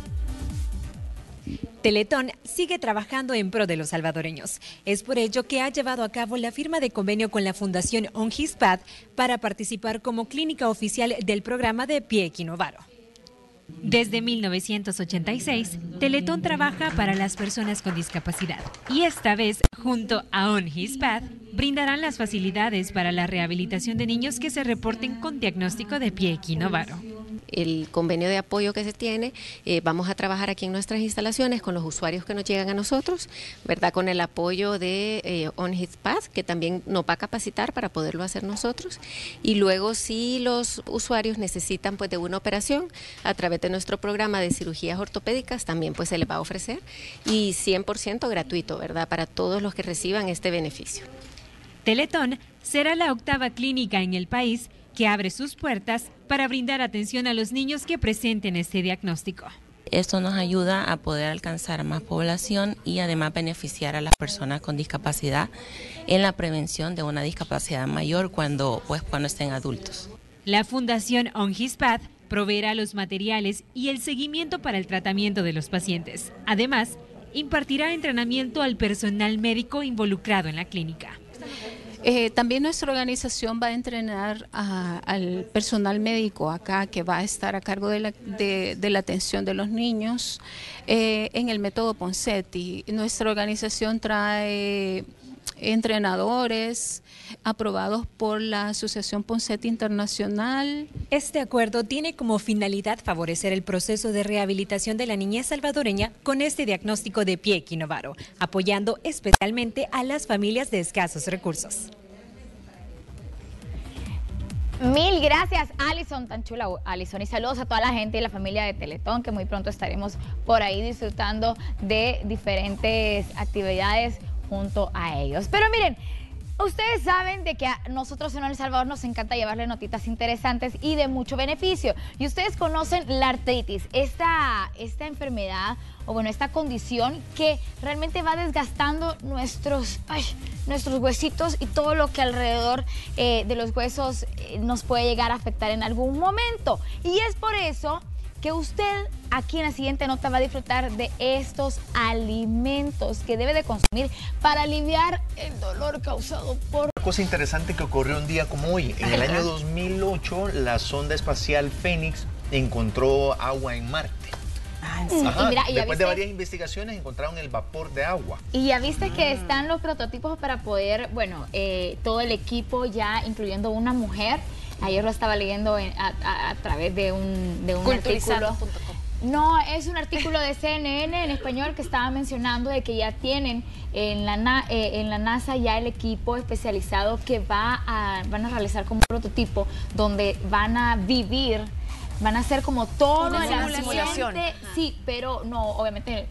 Teletón sigue trabajando en pro de los salvadoreños. Es por ello que ha llevado a cabo la firma de convenio con la Fundación On His Path para participar como clínica oficial del programa de Pie Equinovaro. Desde 1986, Teletón trabaja para las personas con discapacidad y esta vez, junto a On His Path, brindarán las facilidades para la rehabilitación de niños que se reporten con diagnóstico de Pie Equinovaro. El convenio de apoyo que se tiene, vamos a trabajar aquí en nuestras instalaciones con los usuarios que nos llegan a nosotros, ¿verdad? Con el apoyo de On His Path, que también nos va a capacitar para poderlo hacer nosotros. Y luego, si los usuarios necesitan pues de una operación a través de nuestro programa de cirugías ortopédicas, también pues se les va a ofrecer y 100% gratuito, ¿verdad? Para todos los que reciban este beneficio. Teletón será la 8ª clínica en el país que abre sus puertas para brindar atención a los niños que presenten este diagnóstico. Esto nos ayuda a poder alcanzar a más población y además beneficiar a las personas con discapacidad en la prevención de una discapacidad mayor cuando estén adultos. La Fundación On His Path proveerá los materiales y el seguimiento para el tratamiento de los pacientes. Además, impartirá entrenamiento al personal médico involucrado en la clínica. También nuestra organización va a entrenar al personal médico acá que va a estar a cargo de la atención de los niños en el método Ponseti. Nuestra organización trae entrenadores aprobados por la Asociación Ponseti Internacional. Este acuerdo tiene como finalidad favorecer el proceso de rehabilitación de la niñez salvadoreña con este diagnóstico de Pie Equinovaro, apoyando especialmente a las familias de escasos recursos. Mil gracias, Alison, tan chula, Alison, y saludos a toda la gente y la familia de Teletón, que muy pronto estaremos por ahí disfrutando de diferentes actividades junto a ellos. Pero miren, ustedes saben de que a nosotros en El Salvador nos encanta llevarle notitas interesantes y de mucho beneficio. Y ustedes conocen la artritis, esta enfermedad, o bueno, esta condición que realmente va desgastando nuestros huesitos y todo lo que alrededor de los huesos nos puede llegar a afectar en algún momento. Y es por eso que usted aquí en la siguiente nota va a disfrutar de estos alimentos que debe de consumir para aliviar el dolor causado por... Una cosa interesante que ocurrió un día como hoy. En el año 2008, la sonda espacial Fénix encontró agua en Marte. Ajá, y mira, y después de varias investigaciones encontraron el vapor de agua. Y ya viste que están los prototipos para poder, bueno, todo el equipo ya, incluyendo una mujer. Ayer lo estaba leyendo a través de un artículo. No, es un artículo de CNN en español que estaba mencionando de que ya tienen en la NASA ya el equipo especializado que van a realizar como un prototipo donde van a vivir, van a hacer como todo una el simulación. Sí, pero no, obviamente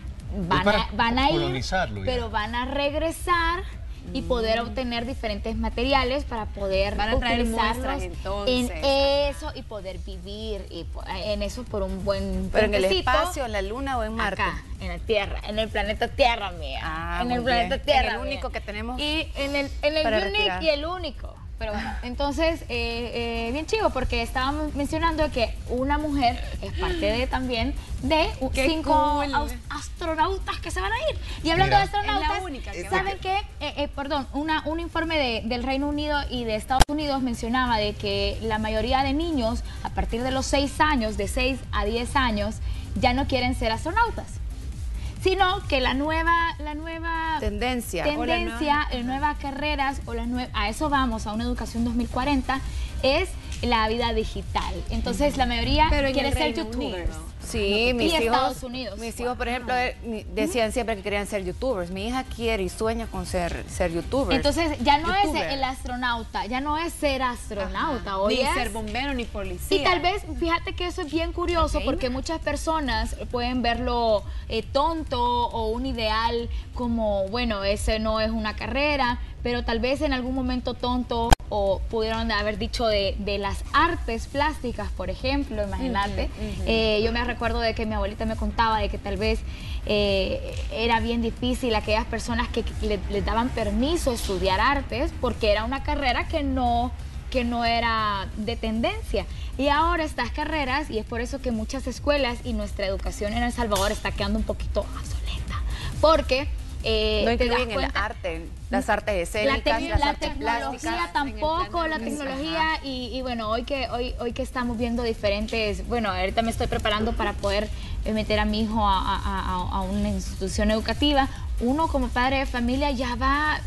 van a ir, pero van a regresar y poder obtener diferentes materiales para poder utilizarlos en eso y poder vivir en eso por un buen ¿Pero en el espacio, en la luna o en Marte? Acá, en la Tierra, en el planeta Tierra, mía. En el planeta Tierra, el único que tenemos. Y en el unique y el único. Pero bueno, entonces, bien chivo, porque estábamos mencionando que una mujer es parte también de 5 astronautas que se van a ir. Y hablando de astronautas, es la única que ¿saben qué? Un informe del Reino Unido y de Estados Unidos mencionaba de que la mayoría de niños, a partir de los 6 años, de 6 a 10 años, ya no quieren ser astronautas, sino que la nueva tendencia, nuevas carreras, a eso vamos, a una educación 2040, es la vida digital. Entonces la mayoría quiere ser youtubers. Sí, y Estados Unidos. Mis hijos, por ejemplo, decían siempre que querían ser youtubers. Mi hija quiere y sueña con ser youtuber. Entonces ya no YouTuber. es el astronauta, ya no es ser astronauta, hoy Ni es ser bombero ni policía. Y tal vez, fíjate que eso es bien curioso porque muchas personas pueden verlo tonto o un ideal como, bueno, ese no es una carrera, pero tal vez en algún momento tonto o pudieron haber dicho de las artes plásticas, por ejemplo, imagínate. Yo me recuerdo de que mi abuelita me contaba de que tal vez era bien difícil aquellas personas que les daban permiso estudiar artes porque era una carrera que no era de tendencia. Y ahora estas carreras, y es por eso que muchas escuelas y nuestra educación en El Salvador está quedando un poquito obsoleta, porque no te das incluyen el cuenta, arte, las artes escénicas, las la artes tecnología plásticas. tampoco, la tecnología y bueno, hoy que estamos viendo diferentes, bueno, ahorita me estoy preparando para poder meter a mi hijo a una institución educativa. Uno como padre de familia ya va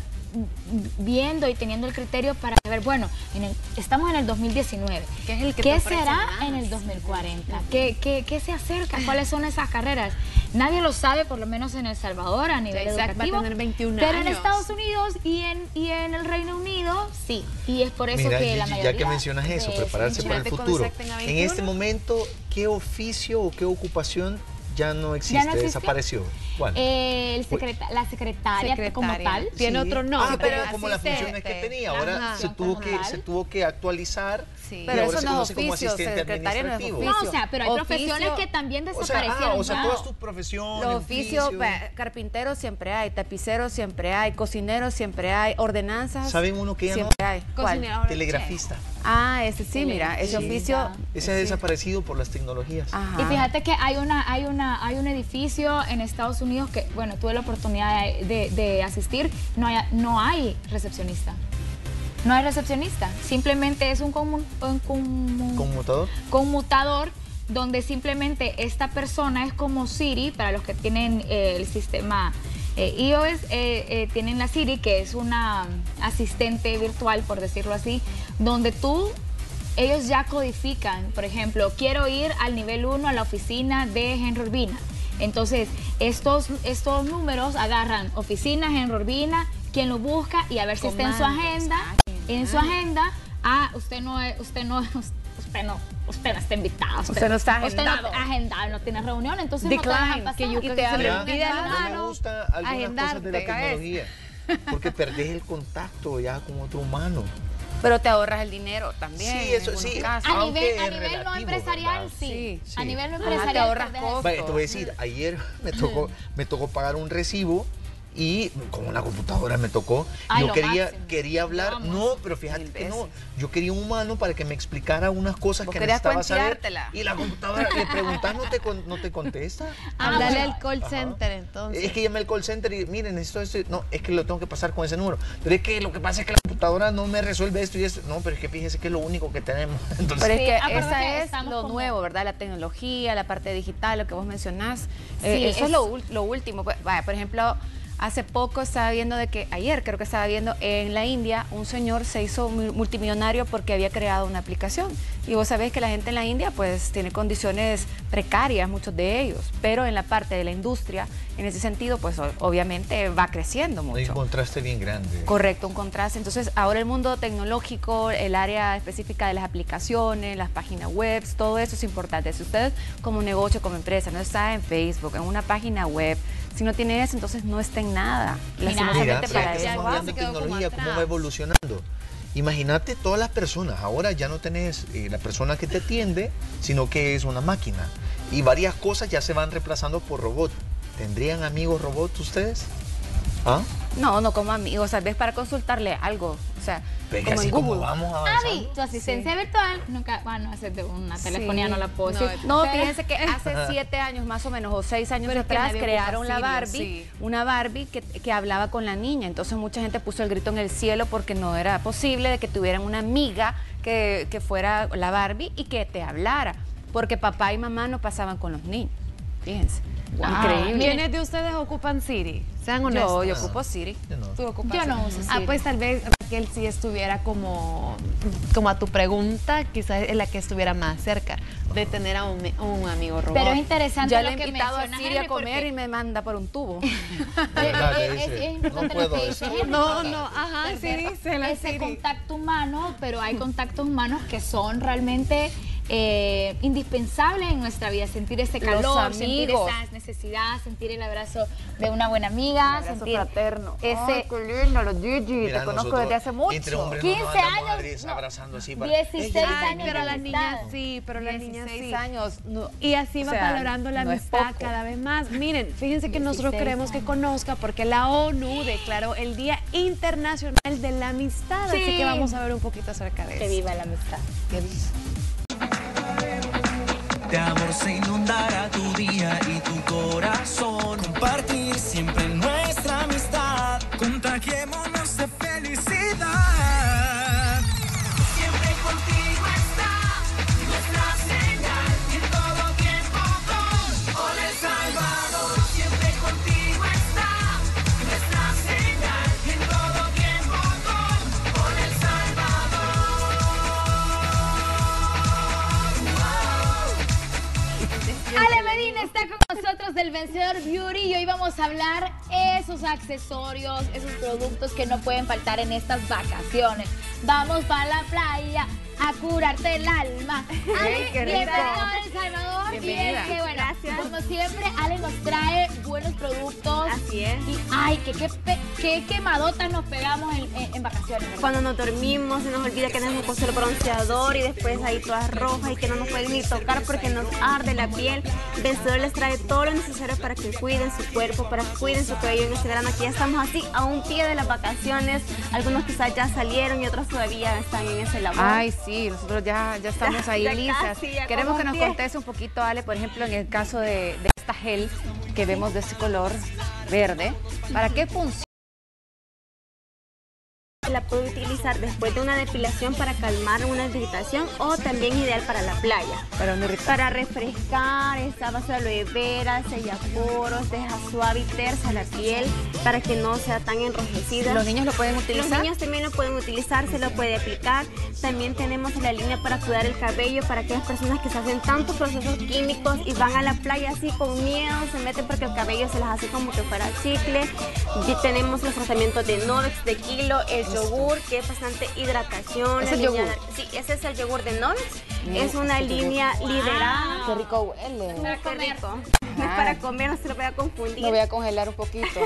viendo y teniendo el criterio para ver, bueno, estamos en el 2019, ¿qué será en el 2040? ¿Qué se acerca? ¿Cuáles son esas carreras? Nadie lo sabe, por lo menos en El Salvador a nivel educativo, va a tener 21 pero años. en Estados Unidos y en el Reino Unido sí, y es por eso Mira, que Gigi, la mayoría ya que mencionas eso, prepararse para el futuro. En este momento, ¿qué oficio o qué ocupación ya no existe, desapareció? ¿Cuál? La secretaria como tal. Tiene otro nombre. Pero como las funciones que tenía, ahora se tuvo que actualizar. Sí. Y Pero ahora eso se no es conoce como oficio, asistente secretario no es administrativo. oficio. No, o sea, pero hay profesiones que también desaparecieron. O sea, ya. todas tus profesiones. Los oficios, carpinteros siempre hay, tapiceros siempre hay, cocineros siempre hay, ordenanzas. ¿Saben uno que ya no? Siempre hay. ¿Cuál? Telegrafista. Ah, ese sí, mira, ese oficio. Ese ha desaparecido por las tecnologías. Y fíjate que hay un edificio en Estados Unidos que, bueno, tuve la oportunidad de asistir, no hay recepcionista. No hay recepcionista, simplemente es un ¿Conmutador? conmutador donde simplemente esta persona es como Siri, para los que tienen el sistema iOS, tienen la Siri, que es una asistente virtual, por decirlo así, donde ellos ya codifican, por ejemplo, quiero ir al nivel 1 a la oficina de Henry Urbina. Entonces, estos números agarran oficina, Henry Urbina, quien lo busca y a ver si está en su agenda. En su agenda, usted no está invitado. Usted no está agendado. Usted no agendado, no tiene reunión, entonces Decline, no te dejan pasar. que yo creo que se le pide al No me humano gusta algunas cosas de la agendarte. tecnología, porque perdés el contacto ya con otro humano. Pero te ahorras el dinero también. Sí, eso sí. A Aunque nivel es no relativo, empresarial, ¿verdad? sí. Sí. A nivel no Ajá, empresarial te ahorras perdés costos. Vaya, te voy a decir, ayer me tocó pagar un recibo y con una computadora me tocó. Ay, Yo lo quería máximo. hablar, no, pero fíjate que no. Yo quería un humano para que me explicara unas cosas Vos que querías necesitaba saber. cuenteártela. Y la computadora le preguntas, no te contesta. Háblale bueno. al call center, entonces. Es que llamé al call center y miren, necesito esto. No, es que lo tengo que pasar con ese número. Pero es que lo que pasa es que la computadora no me resuelve esto y esto. No, pero es que fíjese que es lo único que tenemos. Entonces, Pero es Sí, que acuérdate esa que es estamos lo como- nuevo, ¿verdad? La tecnología, la parte digital, lo que vos mencionás. Sí, Eso es es- lo último. Pues, vaya, por ejemplo, hace poco estaba viendo ayer creo que estaba viendo, en la India, un señor se hizo multimillonario porque había creado una aplicación. Y vos sabés que la gente en la India pues tiene condiciones precarias, muchos de ellos. Pero en la parte de la industria, en ese sentido, pues obviamente va creciendo hay un mucho. contraste bien grande. Correcto, un contraste. Entonces, ahora el mundo tecnológico, el área específica de las aplicaciones, las páginas web, todo eso es importante. Si usted como negocio, como empresa, no está en Facebook, en una página web, si no tiene eso, entonces no está en nada. Mira, Lastimosamente ya para que eso. estamos hablando de tecnología, cómo va evolucionando. Imagínate todas las personas. Ahora ya no tenés la persona que te atiende, sino que es una máquina. Y varias cosas ya se van reemplazando por robots. ¿Tendrían amigos robots ustedes? ¿Ah? No como amigos, tal vez para consultarle algo. O sea, Pero como así en como Google. vamos avanzando. Avi, tu asistencia virtual, nunca, bueno, hacer de una telefonía no la puedo decir. No, Pero- fíjense que hace 7 años más o menos, o 6 años Pero es que atrás, nadie crearon ocupa la Siri, Barbie, sí. una Barbie que hablaba con la niña. Entonces mucha gente puso el grito en el cielo porque no era posible de que tuvieran una amiga que fuera la Barbie y que te hablara. Porque papá y mamá no pasaban con los niños. Fíjense. Increíble. ¿Quiénes de ustedes ocupan Siri? Sean honestos. Yo ocupo Siri. Yo no. ¿Tú ocupas Yo no Siri? uso Ah, Siri. pues tal vez Raquel sí estuviera como a tu pregunta, quizás es la que estuviera más cerca. de tener a un amigo robot. Pero es interesante Ya lo le he que invitado a menciona Siri a Henry, comer porque y me manda por un tubo. es importante lo que dice Henry, porque ajá, sí perder dice la ese Siri. contacto humano, pero hay contactos humanos que son realmente indispensables en nuestra vida. Sentir ese Los calor, sentir amigos. esa necesidad, sentir el abrazo de una buena amiga, Abrazo sentir fraterno. ese... Ay, qué lindo, los Gigi, Mira, te conozco nosotros, desde hace mucho. entre hombres 15 no nos andamos años, no. abrazando así para... 16 Ay, años pero de las niñas amistad. sí, pero las niñas 16 sí. años. No, Y así va o sea, valorando la no es amistad poco. cada vez más. Miren, fíjense que nosotros 16 queremos que años. conozca porque la ONU declaró el Día Internacional de la Amistad. Así Sí. que vamos a ver un poquito acerca de Que eso. viva la amistad. De amor se inundará tu día y tu corazón. Compartir siempre nuestra amistad. Contagiémonos de felicidad. Siempre contigo está nuestra señal. Y en todo tiempo con Hola El Salvador. Siempre contigo está nuestra señal. Y en todo tiempo con Hola El Salvador. Ale Medina está con nosotros del Vencedor Beauty y hoy vamos a hablar esos accesorios, esos productos que no pueden faltar en estas vacaciones. Vamos para la playa a curarte el alma. Ale, qué rico. bienvenida a El Salvador. Bienvenida. Y es que, bueno, como siempre, Ale nos trae buenos productos. Así es. Y, ay, qué quemadotas nos pegamos en vacaciones, ¿verdad? Cuando nos dormimos se nos olvida que tenemos que usar el bronceador y después ahí todas rojas y que no nos pueden ni tocar porque nos arde la piel. Vencedor les trae todo lo necesario para que cuiden su cuerpo, para que cuiden su cabello en este verano. Aquí ya estamos así a un pie de las vacaciones. Algunos quizás ya salieron y otros todavía están en ese labor. Ay, sí, nosotros ya estamos ahí Ya listas. casi, ya Queremos como que nos un pie. contes un poquito, Ale, por ejemplo, en el caso de esta gel que vemos de ese color verde. ¿Para qué funciona? La puede utilizar después de una depilación para calmar una irritación o también ideal para la playa. Para refrescar, esta base de aloe vera, sella poros, deja suave y tersa la piel para que no sea tan enrojecida. ¿Los niños lo pueden Los utilizar? niños también lo pueden utilizar, se lo puede aplicar. También tenemos la línea para cuidar el cabello para aquellas personas que se hacen tantos procesos químicos y van a la playa así con miedo, se meten porque el cabello se les hace como que fuera chicle. Y tenemos los tratamientos de Novex, de Kilo, el yogur, que es bastante hidratación. ¿Es la el línea yogur? Sí, ese es el yogur de Novex. Es una línea liderada. Qué rico huele. Qué rico. Es para comer, no se lo voy a confundir. Lo voy a congelar un poquito.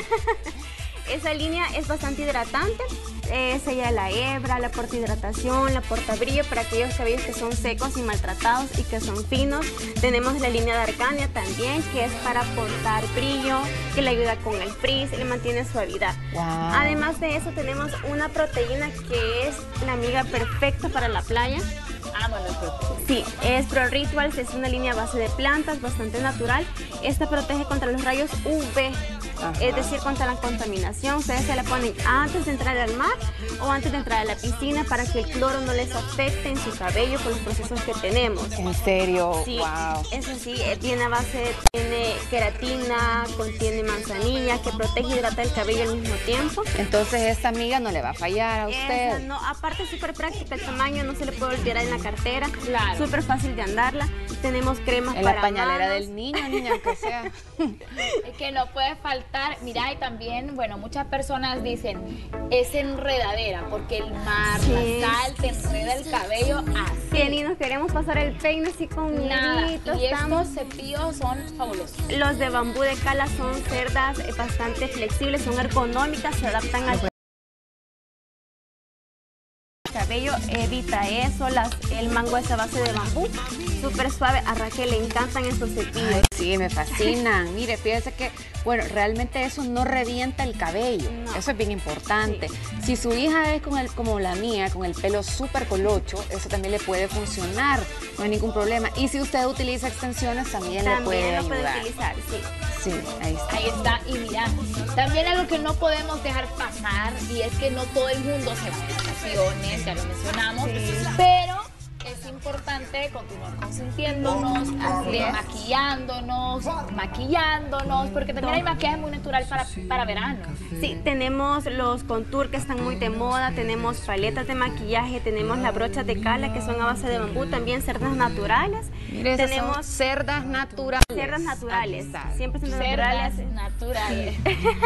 Esa línea es bastante hidratante, sella la hebra, la aporta hidratación, la aporta brillo para aquellos cabellos que son secos y maltratados y que son finos. Tenemos la línea de Arcania también, que es para aportar brillo, que le ayuda con el frizz y le mantiene suavidad. Wow. Además de eso tenemos una proteína que es la amiga perfecta para la playa. Amo los productos. Sí, es Pro Rituals, es una línea a base de plantas, bastante natural. Esta protege contra los rayos UV, es decir, contra la contaminación. Ustedes se la ponen antes de entrar al mar o antes de entrar a la piscina para que el cloro no les afecte en su cabello con los procesos que tenemos. En serio, Sí, wow. eso sí, tiene a base, tiene queratina, contiene manzanilla, que protege y hidrata el cabello al mismo tiempo. Entonces esta amiga no le va a fallar a usted. Esa no, aparte es súper práctica, el tamaño no se le puede olvidar en la cartera, Claro. súper fácil de andarla. Tenemos cremas En para la pañalera manos. del niño, niña, aunque sea. Es que no puede faltar, mira, y también, bueno, muchas personas dicen, es enredadera, porque el mar, Sí. la sal, te enreda el cabello así. Bien, y nos queremos pasar el peine así con Nada, hilitos, y estamos- estos cepillos son fabulosos. Los de bambú de cala son cerdas bastante flexibles, son ergonómicas, se adaptan al cabello, evita eso. El mango es a base de bambú, súper suave. A Raquel le encantan estos cepillos. Sí, me fascinan. Mire, fíjese que, bueno, realmente eso no revienta el cabello. No. Eso es bien importante. Si su hija es como la mía, con el pelo súper colocho, eso también le puede funcionar. No hay ningún problema. Y si usted utiliza extensiones, también le puede También lo puede ayudar. utilizar, sí. Sí, ahí está. Ahí está, y mira, también algo que no podemos dejar pasar, y es que no todo el mundo se va de vacaciones, ya lo mencionamos, pero es importante importante continuar consintiéndonos, maquillándonos, porque también hay maquillaje muy natural para verano. Sí, tenemos los contour que están muy de moda, tenemos paletas de maquillaje, tenemos las brochas de cala que son a base de bambú, también cerdas naturales. Mire, tenemos son cerdas naturales. cerdas naturales, siempre son Cerdas naturales. naturales.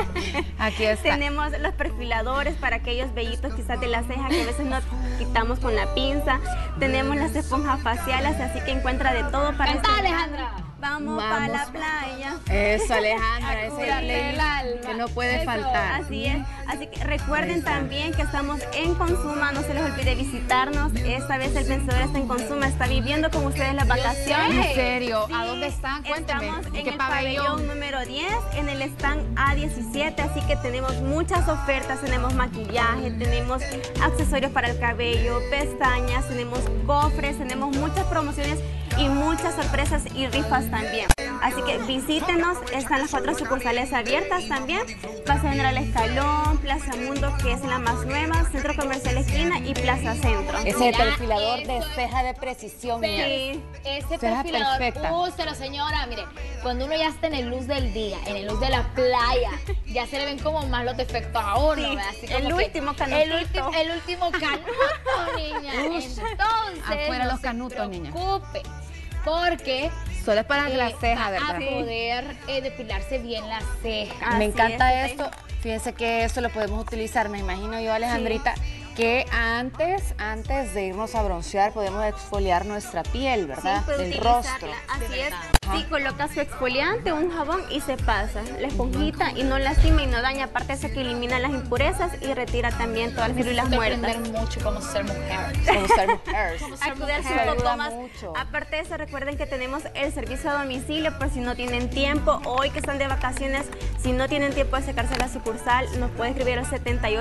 Aquí está. Tenemos los perfiladores para aquellos vellitos quizás de la ceja que a veces no quitamos con la pinza. Tenemos las esponjas faciales, así que encuentra de todo para ¡Canta, este Alejandra! verano. Vamos para la playa. Eso, Alejandra, ese Cúrate el alma. que no puede Eso. faltar. Así es. Así que recuerden también que estamos en Consuma, no se les olvide visitarnos. Esta vez el vencedor está en Consuma, está viviendo con ustedes las vacaciones. ¿En serio? Sí, ¿A dónde están? Cuéntame. Estamos ¿En en qué el pabellón? pabellón número 10, en el stand A17, así que tenemos muchas ofertas, tenemos maquillaje, tenemos accesorios para el cabello, pestañas, tenemos cofres, tenemos muchas promociones y muchas sorpresas y rifas también. Así que visítenos, están las 4 sucursales abiertas también. Plaza General Escalón, Plaza Mundo, que es la más nueva, Centro Comercial Esquina y Plaza Centro. Ese Mira, perfilador de eso es ceja de precisión. mira. Sí. Ese Ceja perfilador, perfecta. úselo, señora. Mire, cuando uno ya está en el luz del día, en el luz de la playa, ya se le ven como más los defectos a uno, Sí, ¿verdad? Así el como que último canutito. el último canuto, niña. Entonces, afuera no los se canutos, niña. preocupe, porque Solo es para la ceja, va a ¿verdad? poder depilarse bien la ceja. Me Así encanta es, esto. Fíjense que esto lo podemos utilizar, me imagino yo, Alejandrita, que antes de irnos a broncear podemos exfoliar nuestra piel, ¿verdad? Sí, puede Del utilizarla, rostro. así es. Sí, coloca su exfoliante, un jabón y se pasa la esponjita y no lastima y no daña. Aparte de eso que elimina las impurezas y retira también todas las células muertas. Aprender mucho cómo ser mujer. Como ser mujeres. A cuidar sus Ayuda potomas. mucho. Aparte de eso, recuerden que tenemos el servicio a domicilio por si no tienen tiempo. Hoy que están de vacaciones, si no tienen tiempo de acercarse a la sucursal, nos puede escribir al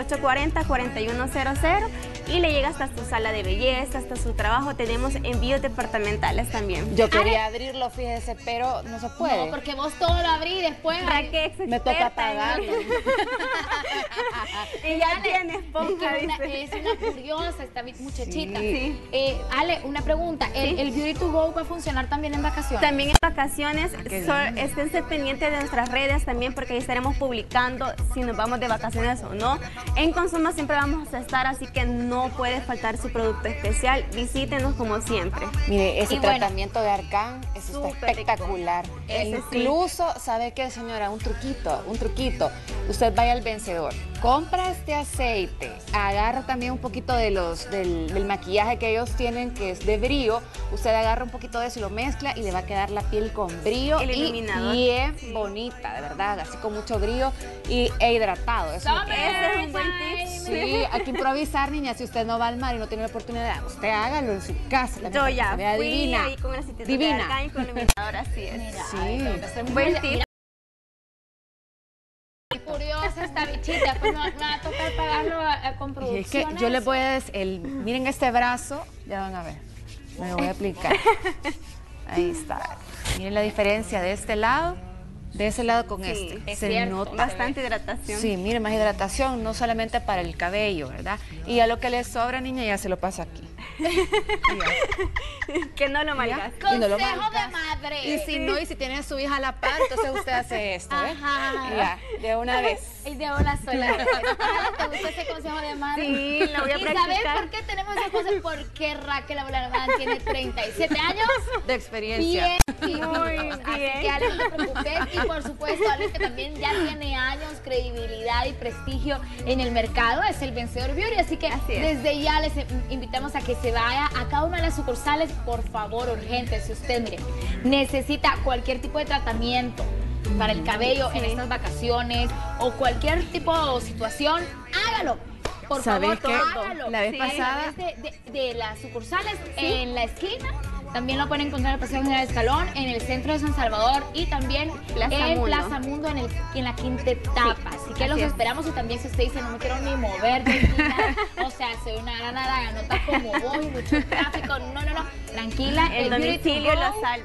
7840-4100 y le llega hasta su sala de belleza, hasta su trabajo. Tenemos envíos departamentales también. Yo quería abrirlo, fíjese, pero no se puede. No, porque vos todo lo abrí y después... Raquel es Me toca experta en pagarlo. Y ya tiene esponja, Es dice. una curiosa esta muchachita. Sí. Ale, una pregunta. ¿El Beauty to Go va a funcionar también en vacaciones? También en vacaciones, qué esténse pendientes de nuestras redes también porque ahí estaremos publicando si nos vamos de vacaciones o no. En Consuma siempre vamos a estar, así que no puede faltar su producto especial. Visítenos como siempre. Mire, ese Y bueno, tratamiento de Arcán, eso está súper rico. espectacular. Ese sí. Incluso, ¿sabe qué, señora? Un truquito. Usted vaya al vencedor, compra este aceite, agarra también un poquito de del maquillaje que ellos tienen, que es de brillo. Usted agarra un poquito de eso y lo mezcla y le va a quedar la piel con brillo El y iluminador. bien bonita, de verdad, así con mucho brillo e hidratado. Eso es lo que- Ese es un buen tip. Sí, hay que improvisar, niña. Si usted no va al mar y no tiene la oportunidad, usted hágalo en su casa. también, Yo para que ya se vea fui divina. ahí con el aceite de Divina. argán y con el iluminador, así es. Mira, Sí. ay, tengo que ser muy Buen mira, tip. Qué curiosa esta bichita, pues me va a tocar pagarlo con Y producciones. es que yo les voy a decir, miren este brazo, ya van a ver, me lo voy a aplicar. Ahí está. Miren la diferencia de este lado, de ese lado con Sí, este. es Se cierto. nota. Bastante hidratación. Sí, miren, más hidratación, no solamente para el cabello, ¿verdad? Y a lo que les sobra, niña, ya se lo pasa aquí. Y ya. Que no lo malgaste. Y no lo Consejo de malgaste. madre. Y si no, y si tiene a su hija a la par, entonces usted hace esto, ¿eh? Ajá. Y ya, de una vez. Y de una sola. ¿Te gusta ese consejo de madre? Sí, lo voy a ¿Y sabes practicar. por qué tenemos ese consejo? Porque Raquel Abuelamán tiene 37 años. De experiencia. Bien, Muy así bien. que Ale, no te preocupes. Y por supuesto, Ale, que también ya tiene años, credibilidad y prestigio en el mercado, es el vencedor Beauty. Así que Así es. desde ya les invitamos a que se vaya a cada una de las sucursales, por favor, urgente. Si usted, mire, necesita cualquier tipo de tratamiento para el cabello en estas vacaciones o cualquier tipo de situación, hágalo. Por ¿Sabes favor, qué? hágalo. La vez Sí, pasada- a través de las sucursales en la esquina. También lo pueden encontrar en el Paseo General Escalón, en el centro de San Salvador y también Plaza en Mundo. Plaza Mundo en la quinta etapa. Así que así los es. esperamos. Y también si usted dice, no me quiero ni mover de esquina, o sea, soy una gran araganota como voy, mucho tráfico. No. Tranquila, El Beauty to domicilio Go lo salva.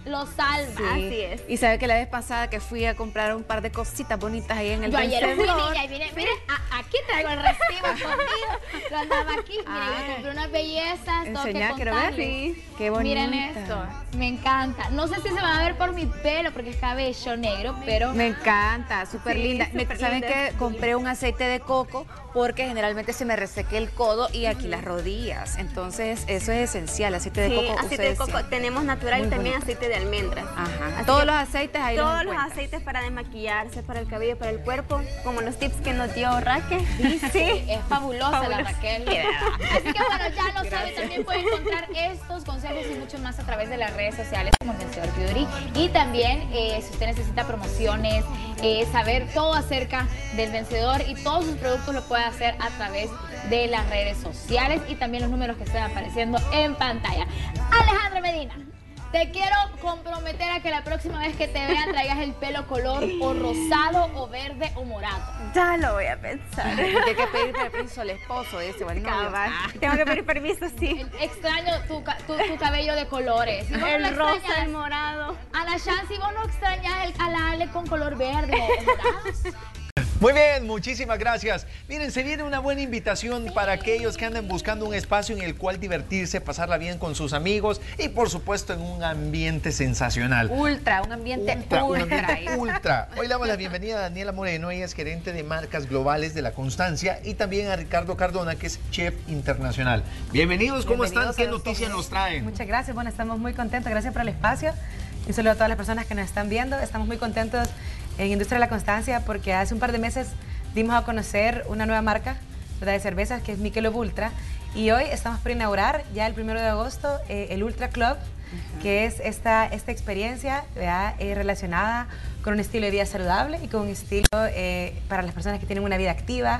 lo salva. Sí. Así es. Y sabe que la vez pasada que fui a comprar un par de cositas bonitas ahí en el Yo ayer fui, vencedor. niña, y mire, aquí traigo el recibo escondido. Lo andaba aquí, mire, yo compré unas bellezas, tengo que Enseñá, quiero ver. contarles. Sí, qué bonita. Miren esto, me encanta. No sé si se va a ver por mi pelo, porque es cabello negro, pero... Me encanta, súper Sí, linda. súper ¿Saben linda. que compré un aceite de coco? Porque generalmente se me reseque el codo y aquí las rodillas. Entonces, eso es esencial, aceite de Sí, coco. aceite de ustedes coco. sí. Tenemos natural Muy y también bonito. aceite de almendras. Ajá. Así Todos que los aceites ahí todos los encuentran. aceites para desmaquillarse, para el cabello, para el cuerpo, como los tips que nos dio Raquel. Sí, es fabulosa la Raquel. Sí, ¿verdad? Así que bueno, ya lo saben, también pueden encontrar estos consejos y mucho más a través de las redes sociales como el Vencedor Beauty. Y también, si usted necesita promociones, saber todo acerca del Vencedor y todos sus productos, lo puede hacer a través de las redes sociales y también los números que están apareciendo en pantalla. Alejandra Medina, te quiero comprometer a que la próxima vez que te vea traigas el pelo color o rosado o verde o morado. Ya lo voy a pensar. Hay que pedir permiso al esposo de ese, ¿vale? Cabal. Tengo que pedir permiso, sí. Extraño tu cabello de colores. Si vos no lo El rosa, extrañas, el morado. Ana Chan, si vos no extrañas a la Ale con color verde o morado. Muy bien, muchísimas gracias. Miren, se viene una buena invitación para aquellos que andan buscando un espacio en el cual divertirse, pasarla bien con sus amigos y por supuesto en un ambiente sensacional. Ultra, un ambiente ultra. Un ambiente ultra. Hoy le damos la bienvenida a Daniela Moreno, ella es gerente de marcas globales de La Constancia, y también a Ricardo Cardona, que es chef internacional. Bienvenidos, ¿cómo están? ¿Qué noticias nos traen? Muchas gracias, bueno, estamos muy contentos, gracias por el espacio. Un saludo a todas las personas que nos están viendo. Estamos muy contentos en Industria de La Constancia porque hace un par de meses dimos a conocer una nueva marca, ¿verdad?, de cervezas, que es Michelob Ultra, y hoy estamos por inaugurar ya el 1 de agosto el Ultra Club, que es esta experiencia, ¿verdad?, relacionada con un estilo de vida saludable y con un estilo para las personas que tienen una vida activa,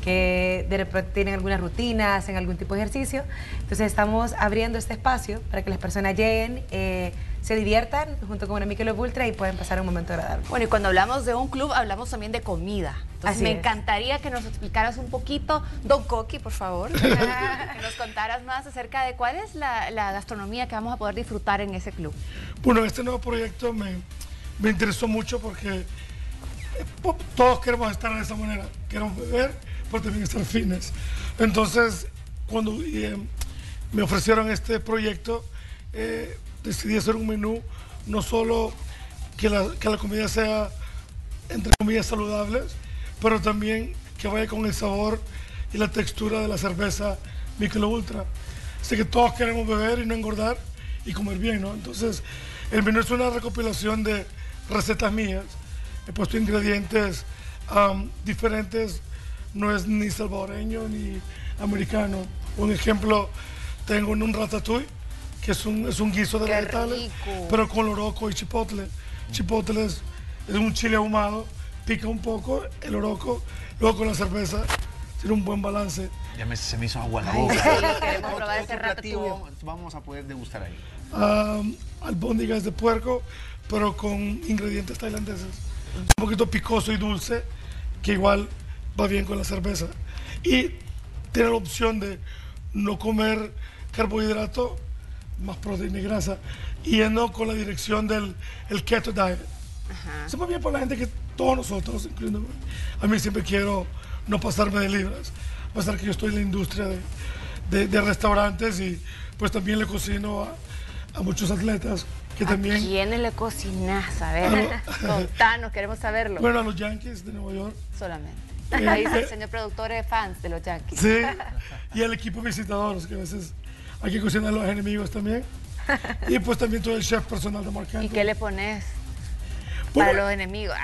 que de repente tienen algunas rutinas, hacen algún tipo de ejercicio. Entonces estamos abriendo este espacio para que las personas lleguen, se diviertan junto con una Michelob Ultra y pueden pasar un momento agradable. Bueno, y cuando hablamos de un club, hablamos también de comida. Entonces, Así me es. encantaría que nos explicaras un poquito, Don Coqui, por favor, que nos contaras más acerca de cuál es la gastronomía que vamos a poder disfrutar en ese club. Bueno, este nuevo proyecto me interesó mucho porque todos queremos estar de esa manera. Queremos beber, pero también estar fitness. Entonces, cuando me ofrecieron este proyecto, decidí hacer un menú, no solo que la comida sea, entre comillas, saludables, pero también que vaya con el sabor y la textura de la cerveza Michelob Ultra. Así que todos queremos beber y no engordar y comer bien, ¿no? Entonces, el menú es una recopilación de recetas mías. He puesto ingredientes diferentes, no es ni salvadoreño ni americano. Un ejemplo, tengo un ratatouille, que es un guiso de ¡Qué vegetales, rico! pero con loroco y chipotle. Chipotle es un chile ahumado, pica un poco el loroco, luego con la cerveza, tiene un buen balance. Ya se me hizo agua la Ay, boca. sí, queremos probar ese platillo vamos a poder degustar ahí. Albóndigas de puerco, pero con ingredientes tailandeses. Un poquito picoso y dulce, que igual va bien con la cerveza. Y tiene la opción de no comer carbohidrato, más proteína y grasa, yendo con la dirección del el keto diet. Se muy bien por la gente que todos nosotros, incluyéndome, a mí siempre quiero no pasarme de libras. A pesar que yo estoy en la industria de restaurantes y pues también le cocino a muchos atletas que también... ¿A quiénes le cocinas? A ver, contanos, queremos saberlo. Bueno, a los Yankees de Nueva York. Solamente. Ahí dice el señor productor de fans de los Yankees. Sí, y al equipo visitador, que a veces hay que cocinar a los enemigos también. Y pues también todo el chef personal de Marc Anthony. ¿Y qué le pones Bueno, para los enemigos?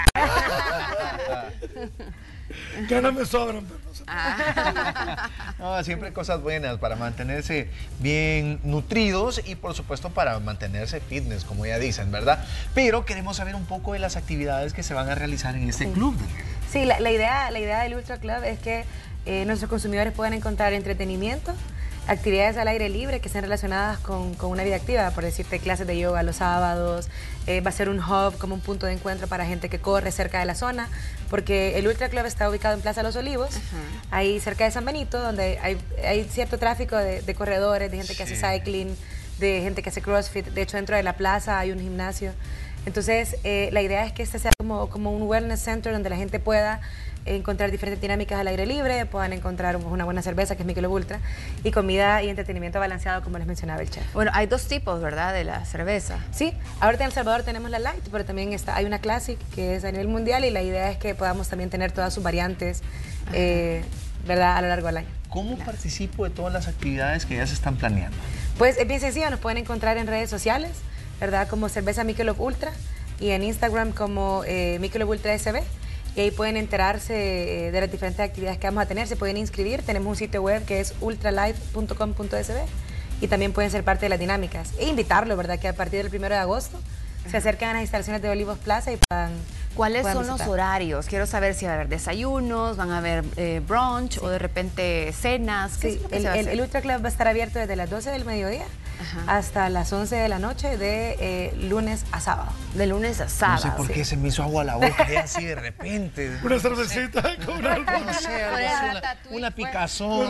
ganas me sobran, pero no sé. No, siempre cosas buenas para mantenerse bien nutridos y por supuesto para mantenerse fitness, como ya dicen, ¿verdad? Pero queremos saber un poco de las actividades que se van a realizar en este club. Sí, la idea del Ultra Club es que nuestros consumidores puedan encontrar entretenimiento, actividades al aire libre que estén relacionadas con una vida activa, por decirte, clases de yoga los sábados, va a ser un hub como un punto de encuentro para gente que corre cerca de la zona, porque el Ultra Club está ubicado en Plaza Los Olivos, ahí cerca de San Benito, donde hay cierto tráfico de corredores, de gente que hace cycling, de gente que hace CrossFit. De hecho, dentro de la plaza hay un gimnasio. Entonces, la idea es que este sea como un wellness center donde la gente pueda encontrar diferentes dinámicas al aire libre, puedan encontrar una buena cerveza, que es Michelob Ultra, y comida y entretenimiento balanceado, como les mencionaba el chef. Bueno, hay dos tipos, ¿verdad?, de la cerveza. Sí, ahorita en El Salvador tenemos la Light, pero también hay una Classic, que es a nivel mundial, y la idea es que podamos también tener todas sus variantes, ¿verdad?, a lo largo del año. ¿Cómo participo de todas las actividades que ya se están planeando? Pues es bien sencillo, nos pueden encontrar en redes sociales, ¿verdad?, como Cerveza Michelob Ultra, y en Instagram como Michelob Ultra SB. Y ahí pueden enterarse de las diferentes actividades que vamos a tener, se pueden inscribir. Tenemos un sitio web que es ultralife.com.sb y también pueden ser parte de las dinámicas. E invitarlo, ¿verdad?, que a partir del 1 de agosto se acerquen a las instalaciones de Olivos Plaza y puedan. ¿Cuáles puedan son los visitar. horarios? Quiero saber si va a haber desayunos, van a haber brunch o de repente cenas. ¿Qué es lo que se va a hacer? El Ultra Club va a estar abierto desde las 12 del mediodía hasta las 11 de la noche de lunes a sábado. De lunes a sábado. No sé por qué se me hizo agua a la boca, así de repente. Una cervecita con algo. No sé, algo así, una picazón.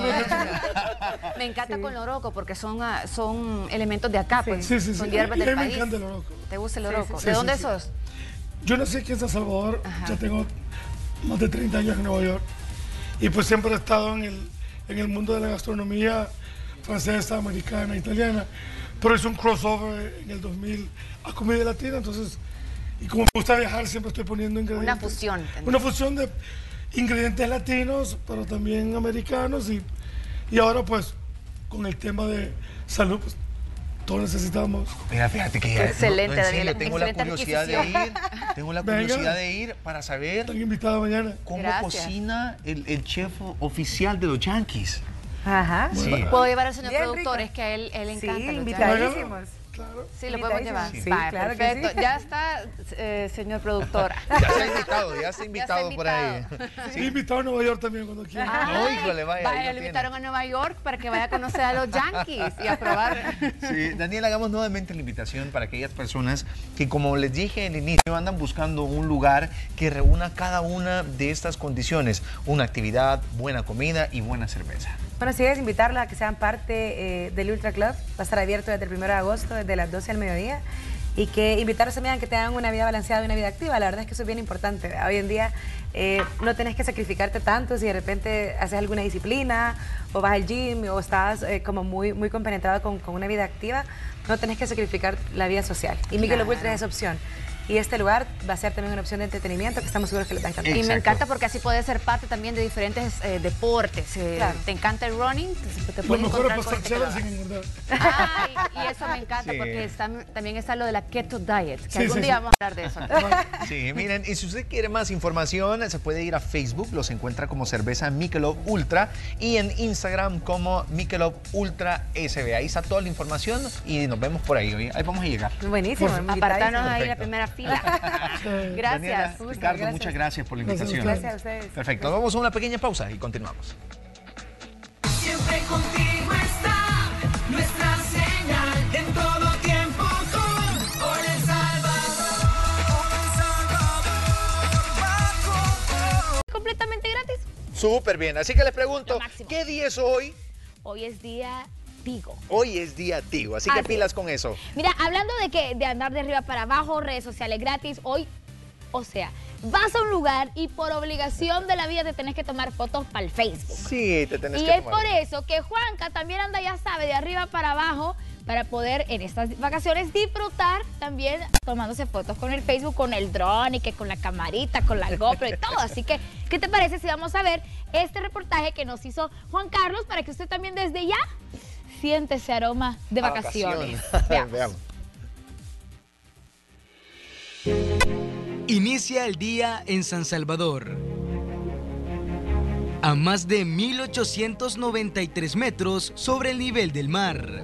Me encanta con loroco porque son elementos de acá, pues. Sí, sí, sí. Son hierbas Y a del mí me país. encanta el oroco. ¿Te gusta el oroco? Sí, ¿De sí, dónde sí. sos? Yo nací aquí en San Salvador, ya tengo más de 30 años en Nueva York. Y pues siempre he estado en el mundo de la gastronomía francesa, americana, italiana. Pero hice un crossover en el 2000 a comida latina, entonces, y como me gusta viajar, siempre estoy poniendo ingredientes. Una fusión. Una fusión de ingredientes latinos, pero también americanos. Y ahora pues, con el tema de salud, pues, todos necesitamos. Mira, fíjate que ya, Excelente, en serio, Daniel, tengo la excelente curiosidad de adquisición. ir, tengo la Venga. curiosidad de ir para saber Están invitados mañana. cómo Gracias. cocina el chef oficial de los Yankees. Ajá. Sí. Puedo llevar al señor Bien productor, rico. es que a él encanta. Sí, los Yankees. invitadísimos. Claro. Sí, lo podemos llevar. Sí, Vaya, claro que perfecto. sí. Ya está, señor productor. Ya está invitado por ahí. Sí, invitado a Nueva York también cuando quieran. No, híjole, vaya. ahí Vaya, lo lo tiene. invitaron a Nueva York para que vaya a conocer a los Yankees y a probar. Sí, Daniel, hagamos nuevamente la invitación para aquellas personas que, como les dije al inicio, andan buscando un lugar que reúna cada una de estas condiciones. Una actividad, buena comida y buena cerveza. Bueno, sí, es invitarlos a que sean parte del Ultra Club. Va a estar abierto desde el 1 de agosto, desde las 12 del mediodía. Y que invitarlos también a que tengan una vida balanceada y una vida activa. La verdad es que eso es bien importante. Hoy en día no tenés que sacrificarte tanto si de repente haces alguna disciplina o vas al gym o estás como muy compenetrado con una vida activa. No tenés que sacrificar la vida social. Y Michelob Ultra es esa opción. Y este lugar va a ser también una opción de entretenimiento que estamos seguros que les va a encantar. Y me encanta porque así puedes ser parte también de diferentes deportes. Claro. ¿Te encanta el running? Te Lo puedes mejor es encontrar con pasar gente que lo chévere haga. sin engordar. Ay, y eso me encanta Sí. porque también está lo de la keto diet, que Sí, algún sí, día sí. vamos a hablar de eso. Sí, miren, y si usted quiere más información, se puede ir a Facebook, los encuentra como Cerveza Michelob Ultra, y en Instagram como Michelob Ultra SB. Ahí está toda la información y nos vemos por ahí. Ahí vamos a llegar. Buenísimo. Apartarnos ahí en la Perfecto. primera fila. Gracias. Daniela, Ricardo, gracias. muchas gracias por la Gracias a invitación. Gracias a ustedes. Perfecto, vamos a una pequeña pausa y continuamos. Siempre contigo está nuestra señal en todo tiempo con Por El Salvador. Completamente gratis. Súper bien, así que les pregunto, Lo máximo. ¿qué día es hoy? Hoy es día Tigo. Hoy es día Tigo, así que Así pilas es. con eso. Mira, hablando de andar de arriba para abajo, redes sociales gratis, hoy, o sea, vas a un lugar y por obligación de la vida te tenés que tomar fotos para el Facebook. Sí, te tenés Y que es tomar. por eso que Juanca también anda, ya sabe, de arriba para abajo para poder en estas vacaciones disfrutar también tomándose fotos con el Facebook, con el dron y que con la camarita, con la GoPro y todo. Así que, ¿qué te parece si vamos a ver este reportaje que nos hizo Juan Carlos para que usted también desde ya siente ese aroma de A vacaciones? vacaciones. Veamos. Inicia el día en San Salvador. A más de 1893 metros sobre el nivel del mar.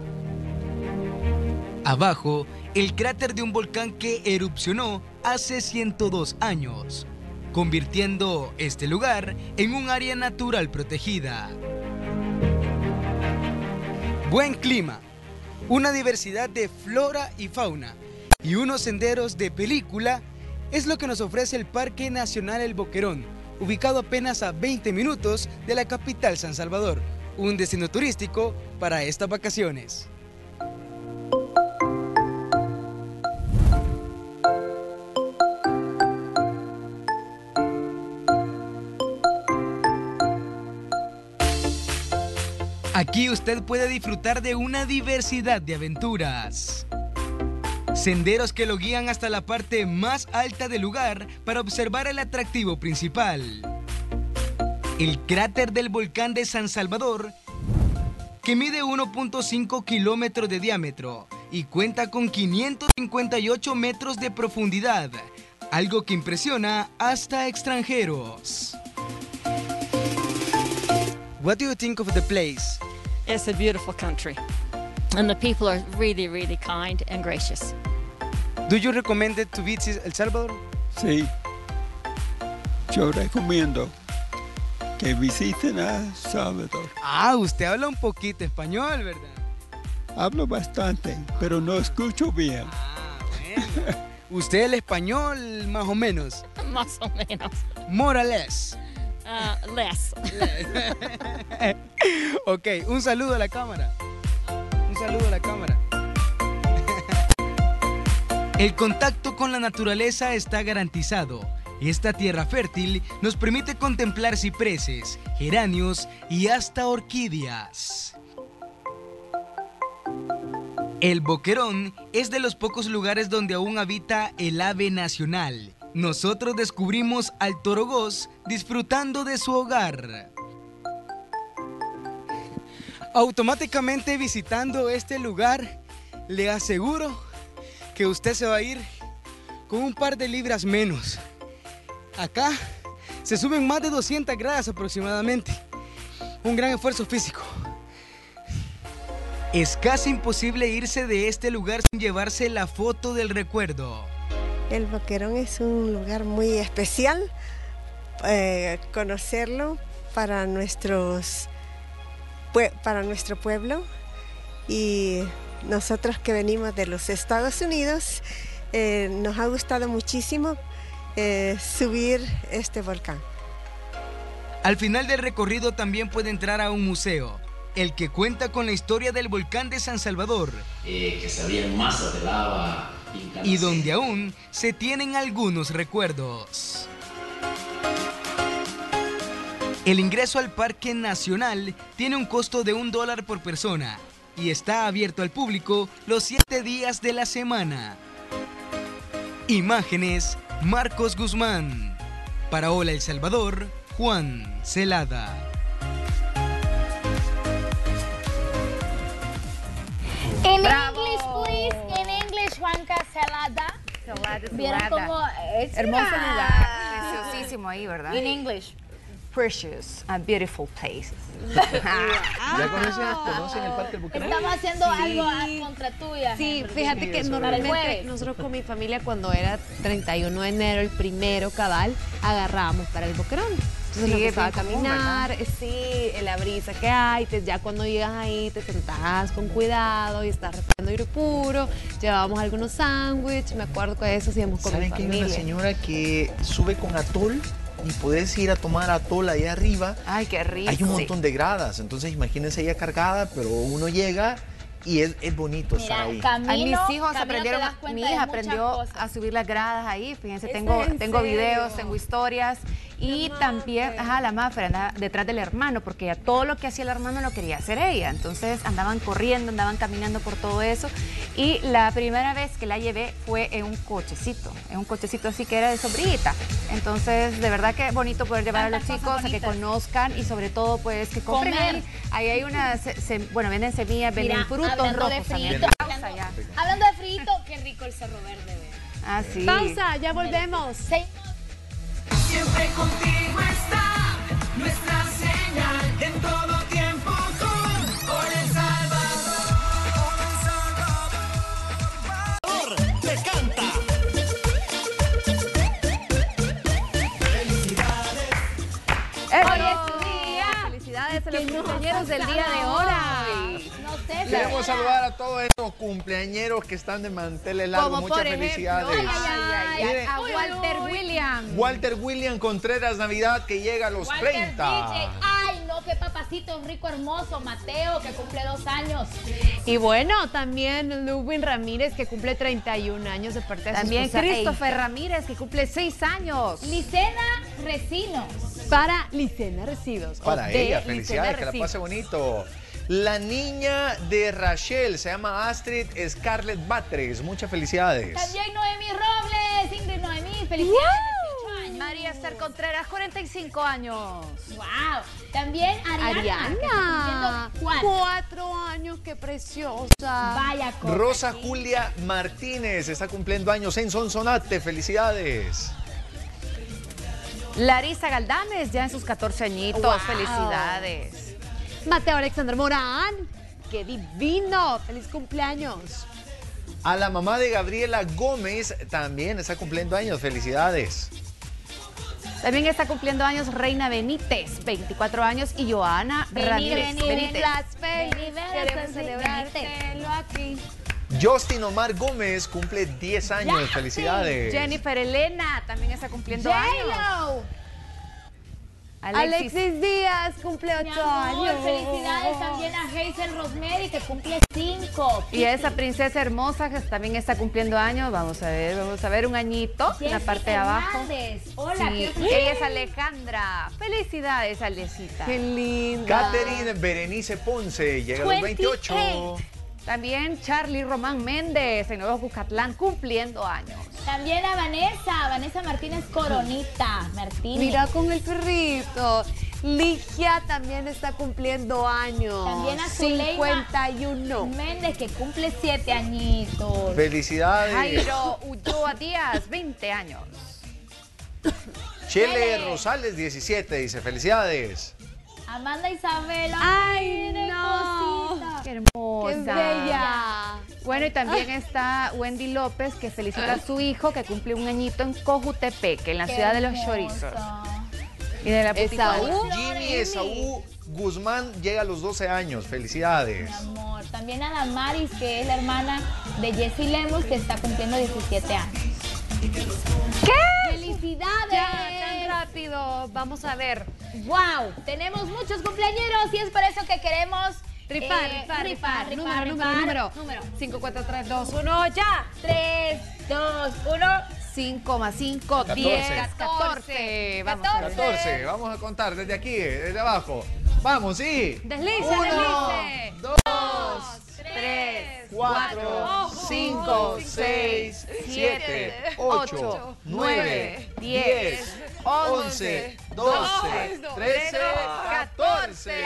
Abajo, el cráter de un volcán que erupcionó hace 102 años, convirtiendo este lugar en un área natural protegida. Buen clima, una diversidad de flora y fauna y unos senderos de película es lo que nos ofrece el Parque Nacional El Boquerón, ubicado apenas a 20 minutos de la capital San Salvador, un destino turístico para estas vacaciones. Aquí usted puede disfrutar de una diversidad de aventuras. Senderos que lo guían hasta la parte más alta del lugar para observar el atractivo principal. El cráter del volcán de San Salvador, que mide 1.5 kilómetros de diámetro y cuenta con 558 metros de profundidad, algo que impresiona hasta extranjeros. What do you think of the place? It's a beautiful country, and the people are really, really kind and gracious. Do you recommend it to visit El Salvador? Sí, yo recomiendo que visiten a Salvador. Ah, usted habla un poquito español, ¿verdad? Hablo bastante, pero no escucho bien. Ah, bueno. ¿Usted el español más o menos? Más o menos. More or less. Less. Ok, un saludo a la cámara. Un saludo a la cámara. El contacto con la naturaleza está garantizado. Esta tierra fértil nos permite contemplar cipreses, geranios y hasta orquídeas. El Boquerón es de los pocos lugares donde aún habita el ave nacional. Nosotros descubrimos al torogós disfrutando de su hogar. Automáticamente visitando este lugar, le aseguro que usted se va a ir con un par de libras menos. Acá se suben más de 200 gradas aproximadamente. Un gran esfuerzo físico. Es casi imposible irse de este lugar sin llevarse la foto del recuerdo. El Boquerón es un lugar muy especial, conocerlo para nuestro pueblo, y nosotros que venimos de los Estados Unidos nos ha gustado muchísimo subir este volcán. Al final del recorrido también puede entrar a un museo, el que cuenta con la historia del volcán de San Salvador, que se abrían masas de lava y donde aún se tienen algunos recuerdos. El ingreso al Parque Nacional tiene un costo de $1 por persona y está abierto al público los 7 días de la semana. Imágenes, Marcos Guzmán. Para Hola El Salvador, Juan Celada. In English, please. In English, Juanca Celada. ¿Vieron cómo es? Hermoso lugar, preciosísimo ahí, ¿verdad? In English. Precious and beautiful places. ¿Ya conocen el Parque del Boquerón? Estamos haciendo algo a contra tuya. Sí, Henry. fíjate que normalmente nosotros con mi familia, cuando era 31 de enero, el primero cabal, agarrábamos para el Boquerón. Entonces nos gustaba caminar, sí, la brisa que hay, ya cuando llegas ahí te sentás con cuidado y estás respirando aire puro, llevábamos algunos sándwiches, me acuerdo que eso hacíamos con mi ¿Saben que hay familia. una señora que sube con atol? Y puedes ir a tomar atol allá arriba. Ay, qué rico. Hay un montón de gradas, entonces imagínense ella cargada, pero uno llega y es bonito estar ahí. Mis hijos aprendieron, mi hija aprendió a subir las gradas ahí, fíjense, tengo videos, tengo historias, y también, la Mafer andaba detrás del hermano, porque ya todo lo que hacía el hermano lo quería hacer ella, entonces andaban corriendo, andaban caminando por todo eso, y la primera vez que la llevé fue en un cochecito así que era de sombrillita, entonces de verdad que es bonito poder llevar a los chicos a que conozcan, y sobre todo pues que compren. Ahí hay unas, venden semillas, venden frutos rojos también. Hablando de frito, qué rico el Cerro Verde. Ah, sí. Pausa, ya volvemos. Sí. Siempre contigo está nuestra señal en todo tiempo con Hola El Salvador. Te canta. Hoy es tu día. Felicidades a los cumpleañeros del día de hoy. Queremos saludar a todos estos cumpleañeros que están de manteles largos. Muchas felicidades. A Walter William. Walter William Contreras Navidad, que llega a los 30. DJ. Ay, no, qué papacito rico, hermoso. Mateo, que cumple 2 años. Y bueno, también Ludwin Ramírez, que cumple 31 años de parte de También su esposa Christopher Ramírez, que cumple 6 años. Licena Recinos. Para Licena Residos. Para ella, felicidades, que la pase bonito. La niña de Rachel se llama Astrid Scarlett Batres. Muchas felicidades. También Noemí Robles, Ingrid Noemí, felicidades. 18 años. María Esther Contreras, 45 años. Wow. También Ariana. 4 años, qué preciosa. Vaya cosa. Rosa Julia Martínez está cumpliendo años en Sonsonate. Felicidades. Larisa Galdames, ya en sus 14 añitos. Wow. Felicidades. Mateo Alexander Morán, qué divino. Feliz cumpleaños. A la mamá de Gabriela Gómez también está cumpliendo años. Felicidades. También está cumpliendo años Reina Benítez, 24 años, y Joana Ramírez. Benítez. Queremos celebrártelo aquí. Justin Omar Gómez cumple 10 años. Felicidades. Jennifer Elena también está cumpliendo años. Alexis Díaz cumple 8 años. Felicidades también a Hazel Rosemary, que cumple 5. Y esa princesa hermosa que también está cumpliendo años. Vamos a ver un añito en la parte de abajo. Hola, Sí, ella es Alejandra. Felicidades, Alecita. Qué linda. Catherine Berenice Ponce llega a los 28. También Charlie Román Méndez en Nuevo Cuscatlán cumpliendo años. También a Vanessa Martínez Coronita. Mira con el perrito. Ligia también está cumpliendo años. También a Zuleima 51. Méndez, que cumple 7 añitos. Felicidades. Jairo Ulloa Díaz, 20 años. Chele Rosales, 17, dice felicidades. Amanda Isabel. ¡Ay, miren, no! cosita. ¡Qué hermosa! ¡Qué bella! Bueno, y también está Wendy López, que felicita a su hijo, que cumple un añito en Cojutepeque, en la ciudad de los chorizos. Y de la Esaú. Jimmy Esaú Guzmán llega a los 12 años. Felicidades. Mi amor. También a Damaris, que es la hermana de Jessie Lemus, que está cumpliendo 17 años. ¿Qué? ¡Felicidades! Ya, tan rápido. Vamos a ver. ¡Wow! Tenemos muchos cumpleañeros y es por eso que queremos Rifar. Número. 5, 4, 3, 2, 1, ya. 3, 2, 1. 5 más 5, 10, 14. Vamos a ver. 14. Vamos a contar desde aquí, desde abajo. Vamos, sí. Deslice. 2, 3, 4, 5, 6, 7, 8, 9, 10, 11, 12, 13, 14.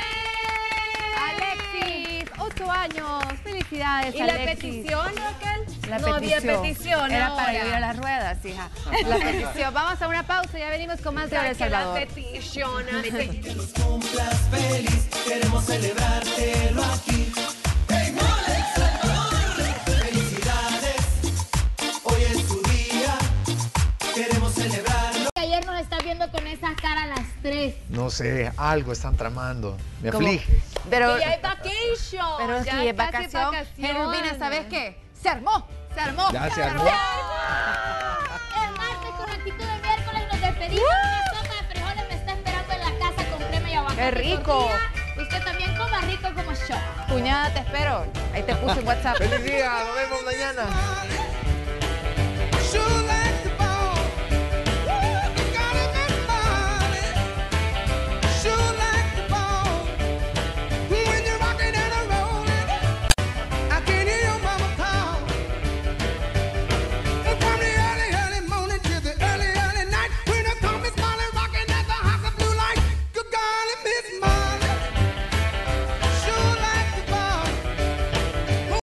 Alexis, 8 años. Felicidades, ¿Y la Alexis. petición, Raquel? La no había petición. Era para ahora. ir a las ruedas, hija. La petición. Vamos a una pausa y ya venimos con más de Hora El Salvador. La petición. Cumplas feliz, queremos celebrártelo aquí. En Hora El Salvador. Felicidades, hoy es tu día, queremos celebrarlo. Ayer nos está viendo con esa cara a las 3. No sé, algo están tramando. Me ¿Cómo? aflige. Pero, ya es vacation. pero ya sí, es casi vacación. Geraldina, ¿sabes qué? Se armó. Se armó. Ya se armó. El martes con actitud de miércoles nos despedimos. Una sopa de frijoles me está esperando en la casa con crema y aguacate. ¡Qué rico! tortilla. Usted también coma rico como yo. Cuñada, te espero. Ahí te puse en WhatsApp. ¡Feliz día! ¡Nos vemos mañana!